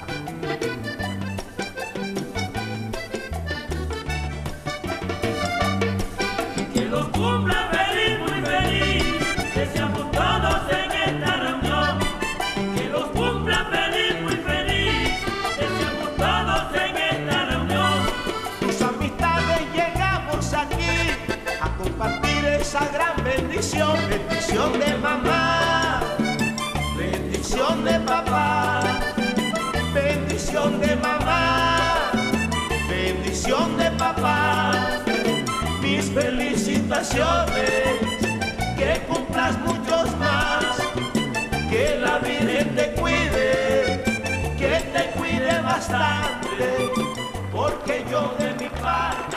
Cumpla feliz, muy feliz, que seamos todos en esta reunión. Que los cumpla feliz, muy feliz, que seamos todos en esta reunión. Tus amistades llegamos aquí a compartir esa gran bendición. Bendición de mamá, bendición de papá, bendición de mamá, bendición de papá. Mis felicitaciones, que cumplas muchos más, que la Virgen te cuide, que te cuide bastante, porque yo de mi parte.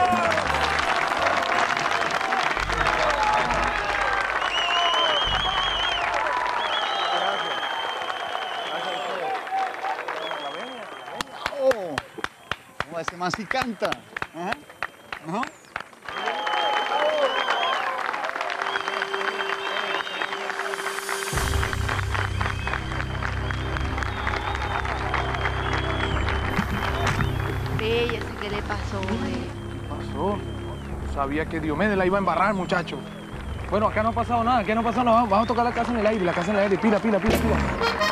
Oh, ¿cómo ese man sí canta? Ajá. Ajá. ¿Qué le pasó, ¿Qué pasó? Sabía que Diomedes la iba a embarrar, muchacho. Bueno, acá no ha pasado nada, aquí no ha pasado nada. Vamos a tocar la casa en el aire, la casa en el aire. Pila, pila, pila, pila.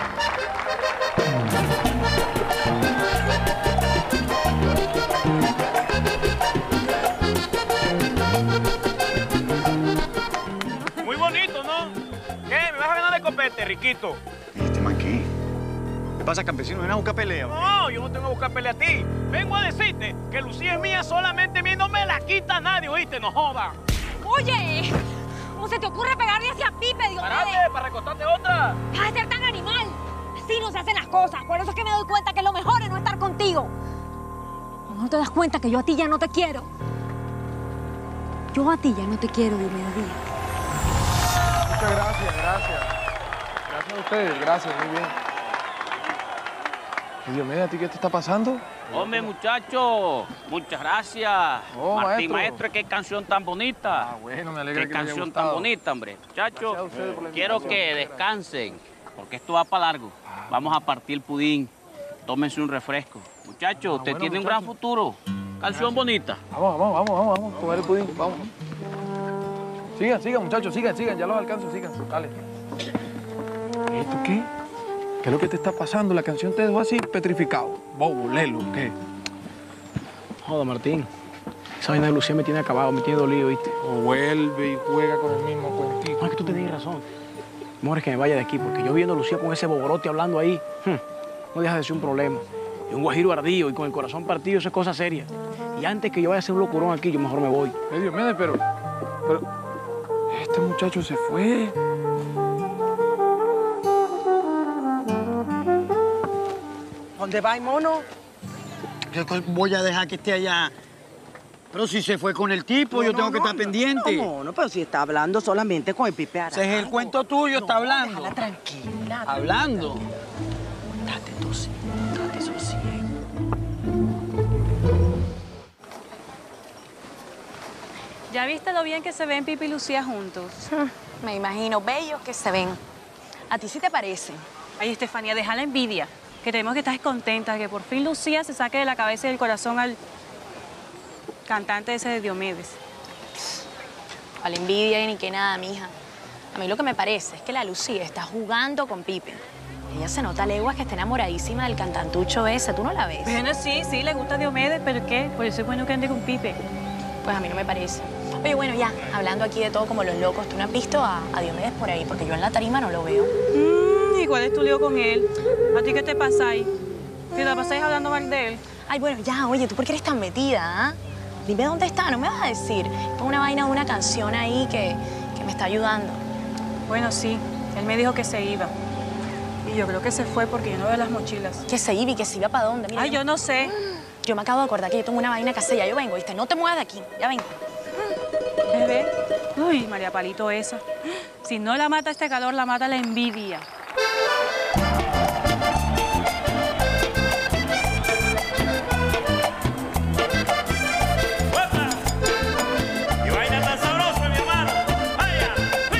Muy bonito, ¿no? ¿Qué? ¿Me vas a ganar de copete, riquito? ¿Este man qué? ¿Qué pasa, campesino? ¿Vienes a buscar pelea? No, yo no tengo que buscar pelea a ti. Vengo a decirte que Lucía es mía solamente a mí, no me la quita nadie, ¿oíste? No joda. Oye, ¿cómo se te ocurre pegarle hacia Pipe, Dios mío? ¡Parate, para recostarte otra! ¡Deja de ser tan animal! Así no se hacen las cosas. Por eso es que me doy cuenta que lo mejor es no estar contigo. ¿No te das cuenta que yo a ti ya no te quiero? Yo a ti ya no te quiero, Diomedes Díaz. Muchas gracias, gracias. Gracias a ustedes, gracias, muy bien. Diomedes, ¿a ti qué te está pasando? Hombre, muchacho, muchas gracias. Oh, Martín, maestro. qué canción tan bonita. Ah, bueno, me alegra Qué que le haya canción gustado. tan bonita, hombre. Muchachos, quiero invitación. que descansen, porque esto va para largo. Vamos a partir pudín. Tómense un refresco. Muchachos, usted bueno, tiene un muchacho. gran futuro. Canción bonita. Vamos, comer el pudín, vamos. Sigan, muchachos, sigan, ya los alcanzo, sigan, dale. ¿Esto qué? ¿Qué es lo que te está pasando? La canción te dejó así petrificado. Bobo, lelo, ¿qué? Joda, Martín. Esa vaina de Lucía me tiene acabado, me tiene dolido, ¿viste? O vuelve y juega con el mismo cuentito. No, es que tú tienes razón. Mejor es que me vaya de aquí, porque yo viendo a Lucía con ese boborote hablando ahí, no deja de ser un problema. Y un guajiro ardido y con el corazón partido, eso es cosa seria. Y antes que yo vaya a hacer un locurón aquí, yo mejor me voy. Diomedes, pero... Este muchacho se fue. ¿Dónde va, mono? Yo voy a dejar que esté allá. Pero si se fue con el tipo, yo tengo que estar pendiente. No, pero si está hablando solamente con el Pipe Arango. Ese es el cuento tuyo, está hablando. Déjala tranquila. Hablando. Date sosiego. ¿Ya viste lo bien que se ven Pipe y Lucía juntos? Me imagino, bellos que se ven. ¿A ti sí te parece? Ay, Estefanía, deja la envidia. Que tenemos que estar contenta que por fin Lucía se saque de la cabeza y del corazón al cantante ese de Diomedes. A la envidia y ni que nada, mija. A mí lo que me parece es que la Lucía está jugando con Pipe. Ella se nota a leguas que está enamoradísima del cantantucho ese. ¿Tú no la ves? Bueno, sí, le gusta Diomedes, pero ¿qué? Por eso es bueno que ande con Pipe. Pues a mí no me parece. Oye, bueno, ya, hablando aquí de todo como los locos, ¿tú no has visto a Diomedes por ahí? Porque yo en la tarima no lo veo. ¿Y cuál es tu lío con él? ¿A ti qué te pasáis? ¿Que la pasáis hablando mal de él? Ay, bueno, ya, oye, ¿tú por qué eres tan metida, ah? Dime dónde está, no me vas a decir. Es una vaina de una canción ahí que me está ayudando. Bueno, sí, él me dijo que se iba. Y yo creo que se fue porque yo no veo las mochilas. ¿Que se iba y que se iba para dónde? Mira, ay, yo no sé. Yo me acabo de acordar que yo tengo una vaina que hacer, ya yo vengo, ¿viste? No te muevas de aquí, ya vengo. Bebé. Uy, María Palito esa. Si no la mata este calor, la mata la envidia. ¡Qué vaina tan sabrosa, mi hermano! ¡Vaya!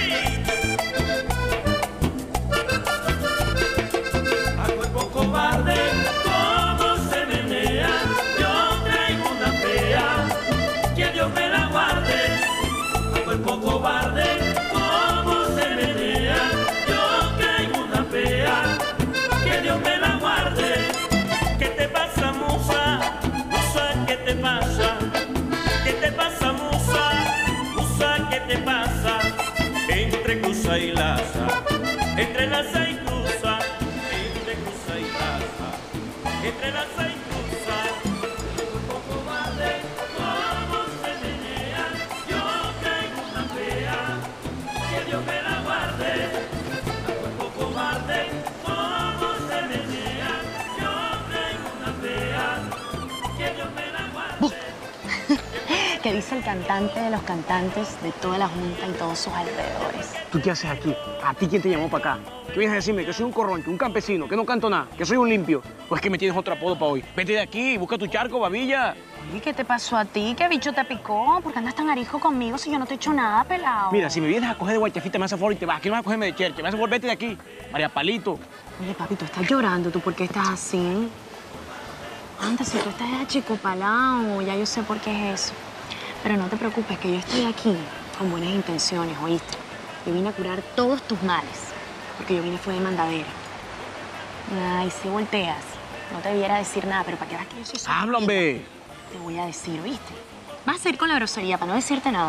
A cuerpo cobarde, cómo se menea, yo traigo una fea, que Dios me la guarde. A cuerpo cobarde, cómo se menea, yo traigo una fea, que Dios me la guarde. ¿Qué te pasa, musa? Musa, ¿qué te pasa? ¿Qué te pasa, musa? Musa, ¿qué te pasa? Entre cruza y laza, entre laza y cruza, entre cruza y laza, entre laza y cruza. Cuerpo cobarde, cómo se menea, yo traigo una fea, que Dios me la guarde. Cuerpo cobarde, cómo se menea, yo traigo una fea, que Dios me la guarde. ¿Qué dice el cantante de los cantantes de toda la Junta y todos sus alrededores? ¿Tú qué haces aquí? ¿A ti quién te llamó para acá? ¿Qué vienes a decirme? ¿Que soy un corroncho, un campesino, que no canto nada, que soy un limpio? ¿O es que me tienes otro apodo para hoy? Vete de aquí, busca tu charco, babilla. ¿Y qué te pasó a ti? ¿Qué bicho te picó? ¿Por qué andas tan arisco conmigo si yo no te he hecho nada, pelado? Mira, si me vienes a coger de guachafita, me haces favor y te vas. Aquí no vas a cogerme de cherche, me haces favor, vete de aquí. María Palito. Oye, papi, tú estás llorando. ¿Tú por qué estás así? Anda, si tú estás achicopalado, ya yo sé por qué es eso. Pero no te preocupes, que yo estoy aquí con buenas intenciones, ¿oíste? Yo vine a curar todos tus males, porque yo vine fue de mandadera. Ay, si volteas, no te debiera decir nada, pero para que veas que yo soy solita, ¡Habla, hombre! te voy a decir, ¿oíste? Vas a ir con la grosería para no decirte nada.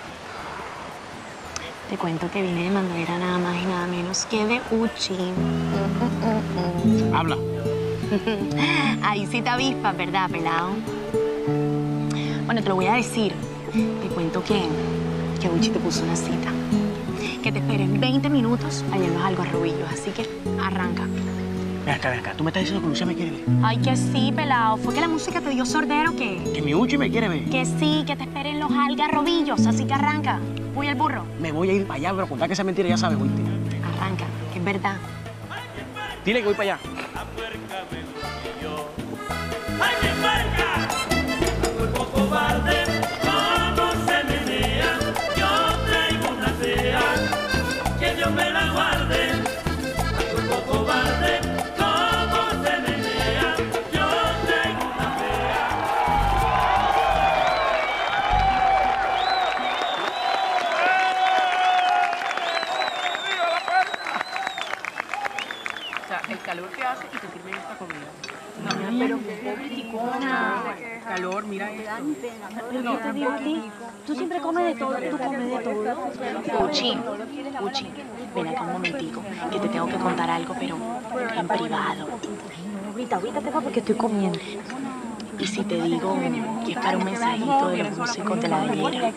Te cuento que vine de mandadera nada más y nada menos que de Uchi. Habla. Ahí sí te avispas, ¿verdad, pelado? Bueno, te lo voy a decir. Te cuento que Uchi te puso una cita. Que te esperen 20 minutos allá en los Algarrobillos. Así que arranca. Ven acá. ¿Tú me estás diciendo que Lucía me quiere ver? Ay, que sí, pelado. ¿Fue que la música te dio sordero o qué? ¿Que mi Uchi me quiere ver? Que sí, que te esperen en los Algarrobillos. Así que arranca. Voy al burro. Me voy a ir para allá, pero contar que esa mentira ya sabes, oíste. Arranca, que es verdad. Dile que voy para allá. ¡Ay, qué cerca! Cuerpo cobarde, cómo se menea, yo traigo una fea, que Dios me la guarde. Cuerpo cobarde, cómo se menea, yo traigo una fea. O sea, el calor que hace y te sirven esta comida. No, pero pobre ticona. calor, mira esto. Pero yo te digo a ti, tú siempre comes de todo, tú comes de todo. Uchi, ven acá un momentico, que te tengo que contar algo, pero en privado. Ahorita te va porque estoy comiendo. Y si te digo que es para un mensajito de los músicos de la Bellera.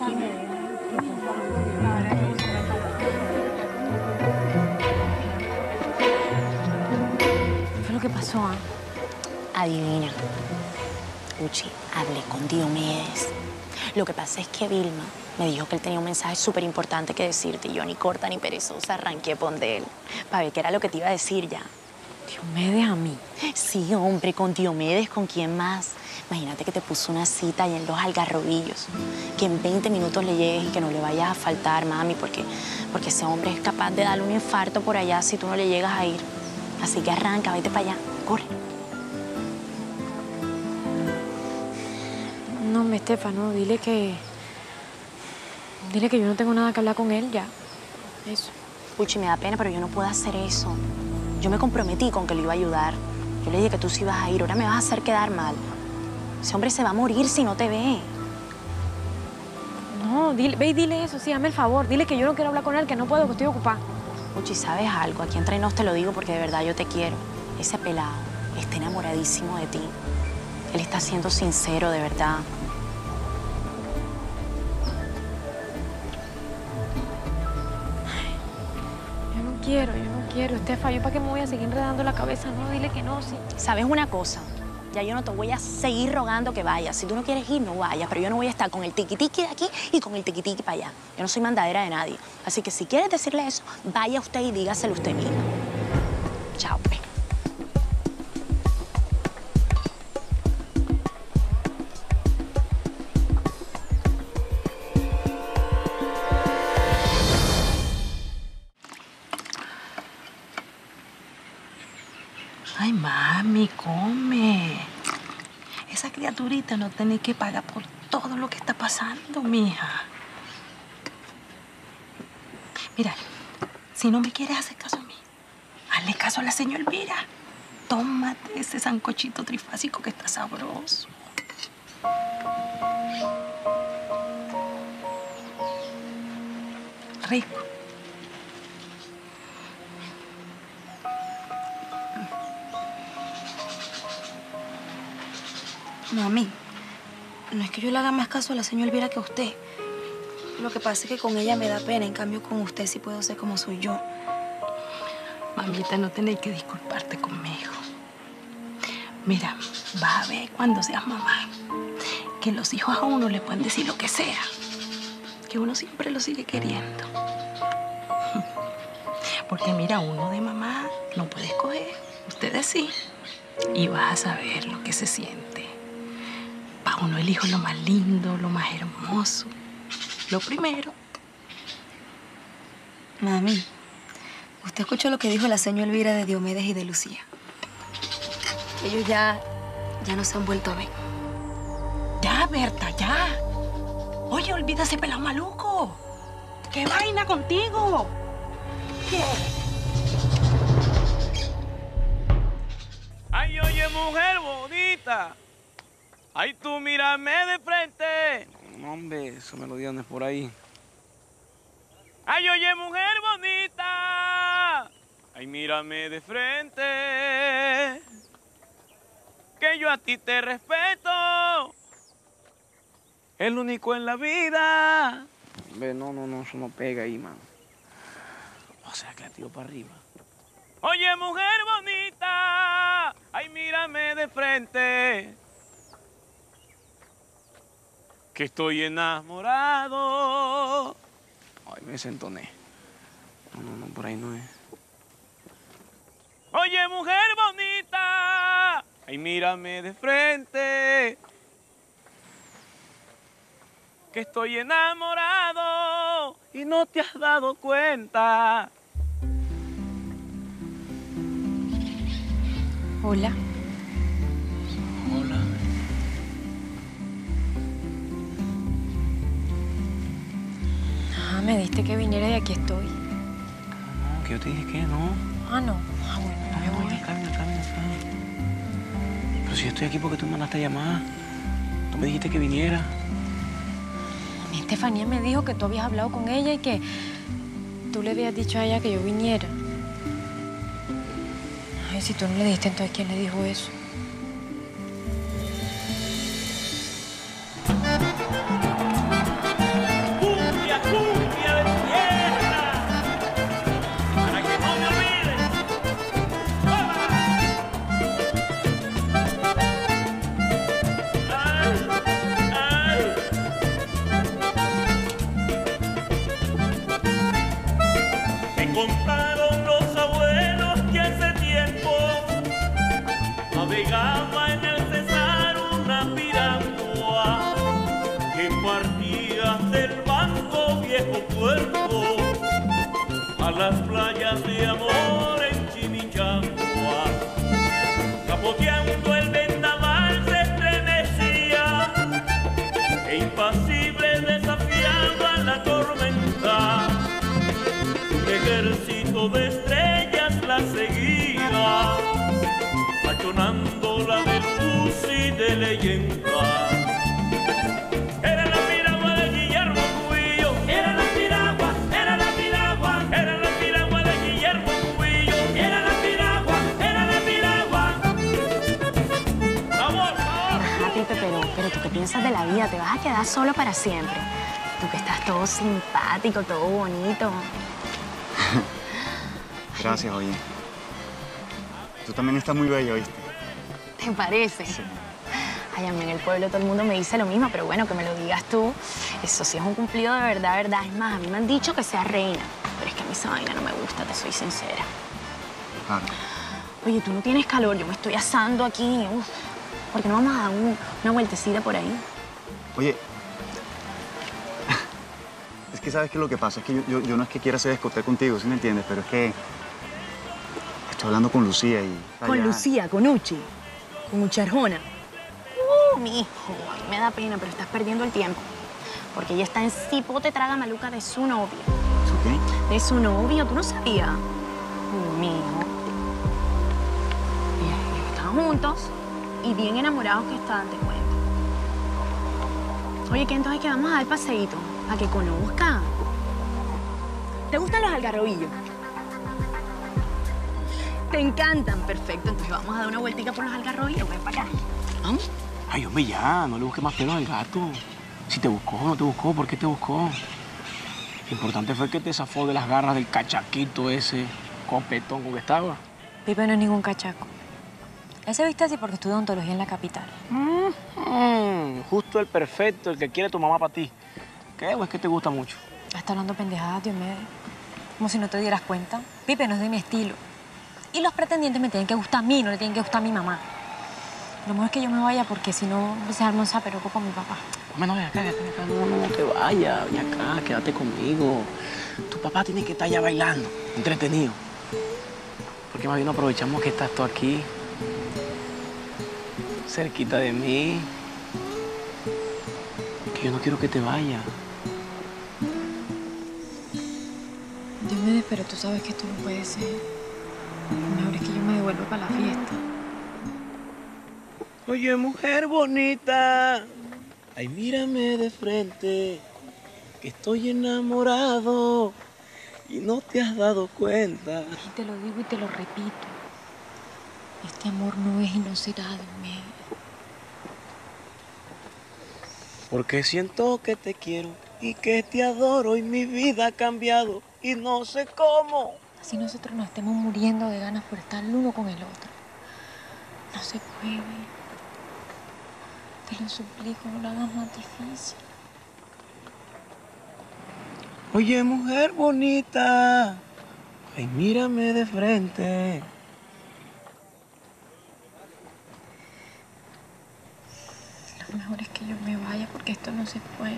¿Qué fue lo que pasó, ah? Adivina. Uchi, hablé con Diomedes. Lo que pasa es que Vilma me dijo que él tenía un mensaje súper importante que decirte y yo ni corta ni perezosa arranqué por de él para ver qué era lo que te iba a decir ya. ¿Diomedes a mí? Sí, hombre, con Diomedes, ¿con quién más? Imagínate que te puso una cita allá en los Algarrobillos. Que en 20 minutos le llegues y que no le vayas a faltar, mami, porque ese hombre es capaz de darle un infarto por allá si tú no le llegas a ir. Así que arranca, vete para allá, corre. No, hombre, Estefano, dile que yo no tengo nada que hablar con él ya. Eso. Puchi, me da pena, pero yo no puedo hacer eso. Yo me comprometí con que le iba a ayudar. Yo le dije que tú sí ibas a ir. Ahora me vas a hacer quedar mal. Ese hombre se va a morir si no te ve. No, dile, ve y dile eso, sí, hazme el favor. Dile que yo no quiero hablar con él, que no puedo, que estoy ocupada. Puchi, ¿sabes algo? Aquí entre nos te lo digo porque de verdad yo te quiero. Ese pelado está enamoradísimo de ti. Él está siendo sincero, de verdad. Yo no quiero, Estefa. ¿Yo para qué me voy a seguir enredando la cabeza? No, dile que no, sí. ¿Sabes una cosa? Ya yo no te voy a seguir rogando que vayas. Si tú no quieres ir, no vayas. Pero yo no voy a estar con el tiquitiqui de aquí y con el tiquitiqui para allá. Yo no soy mandadera de nadie. Así que si quieres decirle eso, vaya usted y dígaselo usted misma. Chao, pues. Ay, mami, come. Esa criaturita no tiene que pagar por todo lo que está pasando, mija. Mira, si no me quieres hacer caso a mí, hazle caso a la señora Elvira. Tómate ese sancochito trifásico que está sabroso. Rico. Mami, no es que yo le haga más caso a la señora Elvira que a usted. Lo que pasa es que con ella me da pena, en cambio con usted sí puedo ser como soy yo. Mamita, no tenéis que disculparte conmigo. Mira, vas a ver cuando seas mamá que los hijos a uno le pueden decir lo que sea, que uno siempre lo sigue queriendo. Porque mira, uno de mamá no puede escoger, ustedes sí. Y vas a saber lo que se siente. Para uno el hijo es lo más lindo, lo más hermoso. Lo primero. Mami, ¿usted escuchó lo que dijo la señora Elvira de Diomedes y de Lucía? Ellos ya no se han vuelto a ver. Ya, Berta, ya. Oye, olvida ese pelado maluco. ¿Qué vaina contigo? ¿Qué? Ay, oye, mujer bonita. Ay, tú mírame de frente. No, hombre, eso melodía no es por ahí. Ay, oye, mujer bonita. Ay, mírame de frente. Que yo a ti te respeto. El único en la vida. Hombre, no, eso no pega ahí, man. O sea, creativo para arriba. Oye, mujer bonita. Ay, mírame de frente. Que estoy enamorado. Ay, me desentoné. No, por ahí no es. Oye, mujer bonita. Ay, mírame de frente. Que estoy enamorado y no te has dado cuenta. Hola. Hola. Me diste que viniera y aquí estoy. No, que yo te dije que no. Ah, no. Ah, bueno, me voy. Acá. Pero si yo estoy aquí porque tú me mandaste a llamar. Tú me dijiste que viniera. A mí Estefanía me dijo que tú habías hablado con ella y que tú le habías dicho a ella que yo viniera. Ay, si tú no le dijiste, entonces ¿quién le dijo eso? Contaron los abuelos que hace tiempo navegaba en el Cesar una piragua que partía del banco viejo puerto a las playas de amor en Chimichagua. Capoteando el vendaval se estremecía e impasible desafiaba la tormenta. ejército de estrellas la seguía, machonándola de luz y de leyenda. Era la piragua de Guillermo Cubillo, era la piragua, era la piragua, era la piragua de Guillermo Cubillo, era la piragua, era la piragua. ¡Vamos, vamos! Ajá, Pipe, pero ¿tú qué piensas de la vida? ¿Te vas a quedar solo para siempre? Tú que estás todo simpático, todo bonito. Gracias, oye. Tú también estás muy bella, ¿oíste? ¿Te parece? Sí. Ay, a mí en el pueblo todo el mundo me dice lo mismo, pero bueno, que me lo digas tú. Eso sí es un cumplido de verdad, verdad. Es más, a mí me han dicho que sea reina, pero es que a mí esa vaina no me gusta, te soy sincera. Claro. Oye, tú no tienes calor, yo me estoy asando aquí. Uf, ¿por qué no vamos a dar una vueltecita por ahí? Oye, es que ¿sabes qué es lo que pasa? Es que yo no es que quiera hacer escote contigo, ¿sí me entiendes? Pero es que estoy hablando con Lucía y... ¿Con Lucía? ¿Con Uchi? ¿Con Uchi Arjona? Mijo, ay, me da pena, pero estás perdiendo el tiempo. Porque ella está en cipote traga maluca de su novio. ¿Su qué? De su novio, ¿tú no sabías? Mijo. Ellos estaban juntos y bien enamorados que estaban, te cuento. Oye, ¿qué entonces que vamos a dar paseíto? Para que conozca. ¿Te gustan los algarrobillos? ¿Te encantan? Perfecto, entonces vamos a dar una vueltica por los algarrobillos. Ven para acá. ¿Vamos? Ay, hombre, ya, no le busques más pelos al gato. Si te buscó, no te buscó, ¿por qué te buscó? Lo importante fue que te zafó de las garras del cachaquito ese copetón con que estaba. Pipe no es ningún cachaco. Él se viste así porque estudia odontología en la capital. Justo el perfecto, el que quiere tu mamá para ti. ¿Qué? ¿O es que te gusta mucho? Está hablando pendejadas, Dios mío. Como si no te dieras cuenta. Pipe no es de mi estilo. Y los pretendientes me tienen que gustar a mí, no le tienen que gustar a mi mamá. Lo mejor es que yo me vaya porque si no se arma un zaperoco con mi papá. Hombre, no, ven acá, no te vayas. Ven acá, quédate conmigo. Tu papá tiene que estar ya bailando, entretenido. Porque más bien aprovechamos que estás tú aquí, cerquita de mí. Que yo no quiero que te vayas. Dime, pero tú sabes que esto no puede ser. Lo mejor es que yo me devuelva para la fiesta. Oye, mujer bonita, ay, mírame de frente, que estoy enamorado y no te has dado cuenta. Y te lo digo y te lo repito. Este amor no es y no será de mí. Porque siento que te quiero y que te adoro y mi vida ha cambiado y no sé cómo. Así nosotros nos estemos muriendo de ganas por estar el uno con el otro. No se puede. Te lo suplico, no lo hagas más difícil. Oye, mujer bonita, ay, mírame de frente. Lo mejor es que yo me vaya porque esto no se puede.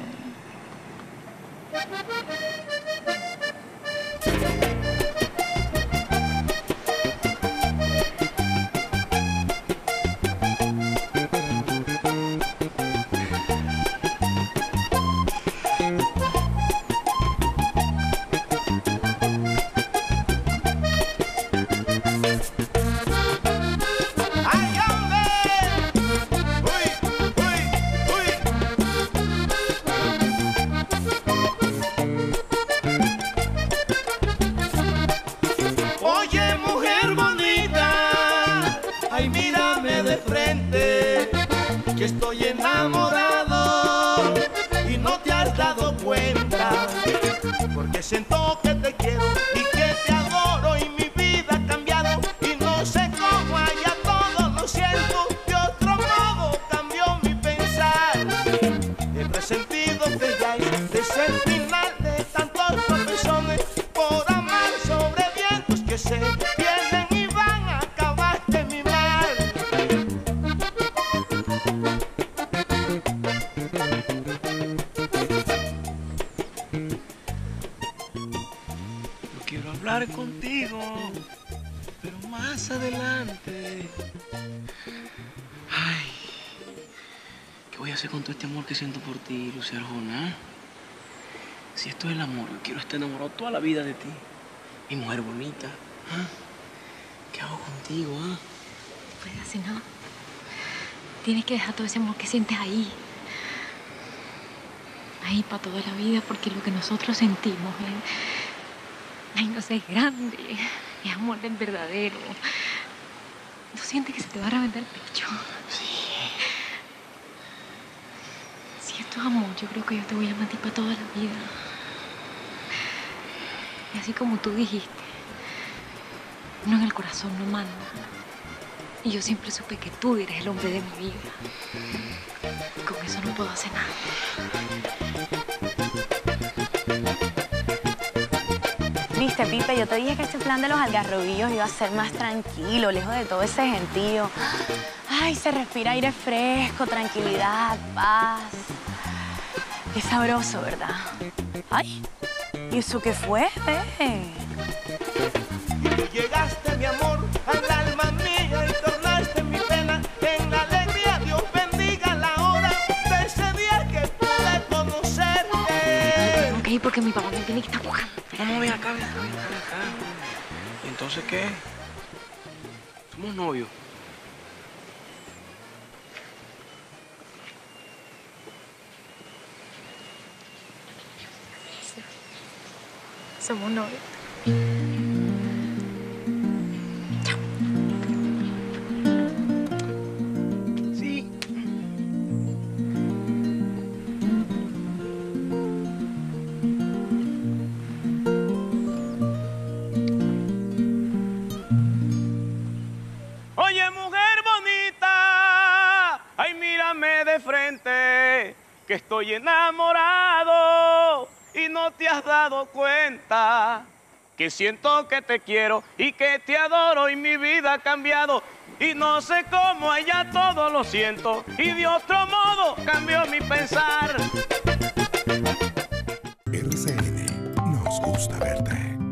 Oye, mujer bonita, ay, mírame de frente, que estoy enamorado y no te has dado cuenta, porque siento que te quiero y que te adoro y mi vida ha cambiado y no sé cómo allá todo lo siento, de otro modo cambió mi pensar. He presentido que ya es el final de tantos tropezones por amar sobre vientos que se vienen y van a acabar de mi mal. No quiero hablar contigo, pero más adelante. Ay, ¿qué voy a hacer con todo este amor que siento por ti, Lucía Arjona? Si esto es el amor, yo quiero estar enamorado toda la vida de ti. Mi mujer bonita. ¿Ah? ¿Qué hago contigo, ah? Pues así no. Tienes que dejar todo ese amor que sientes ahí. Ahí para toda la vida, porque lo que nosotros sentimos es... Ay, no sé, es grande. Es amor del verdadero. ¿No sientes que se te va a reventar el pecho? Sí. Si esto es amor, yo creo que yo te voy a amar a ti para toda la vida. Y así como tú dijiste, uno en el corazón no manda. Y yo siempre supe que tú eres el hombre de mi vida. Y con eso no puedo hacer nada. Viste, Pipe, yo te dije que este plan de los algarrobillos iba a ser más tranquilo, lejos de todo ese gentío. Ay, se respira aire fresco, tranquilidad, paz. Qué sabroso, ¿verdad? Ay, ¿y eso qué fue? Llegaste, mi amor, al alma mía y tornaste mi pena en la alegría. Dios bendiga la hora de ese día que pude conocerte. Tengo que ir porque mi papá me tiene que estar buscando. No, ven acá, ven acá, ven acá. ¿Y entonces qué? Somos novios. Somos novios. Sí. Oye, mujer bonita, ay, mírame de frente, que estoy enamorado y no te has dado cuenta que siento que te quiero y que te adoro y mi vida ha cambiado y no sé cómo allá todo lo siento y de otro modo cambió mi pensar. RCN nos gusta verte.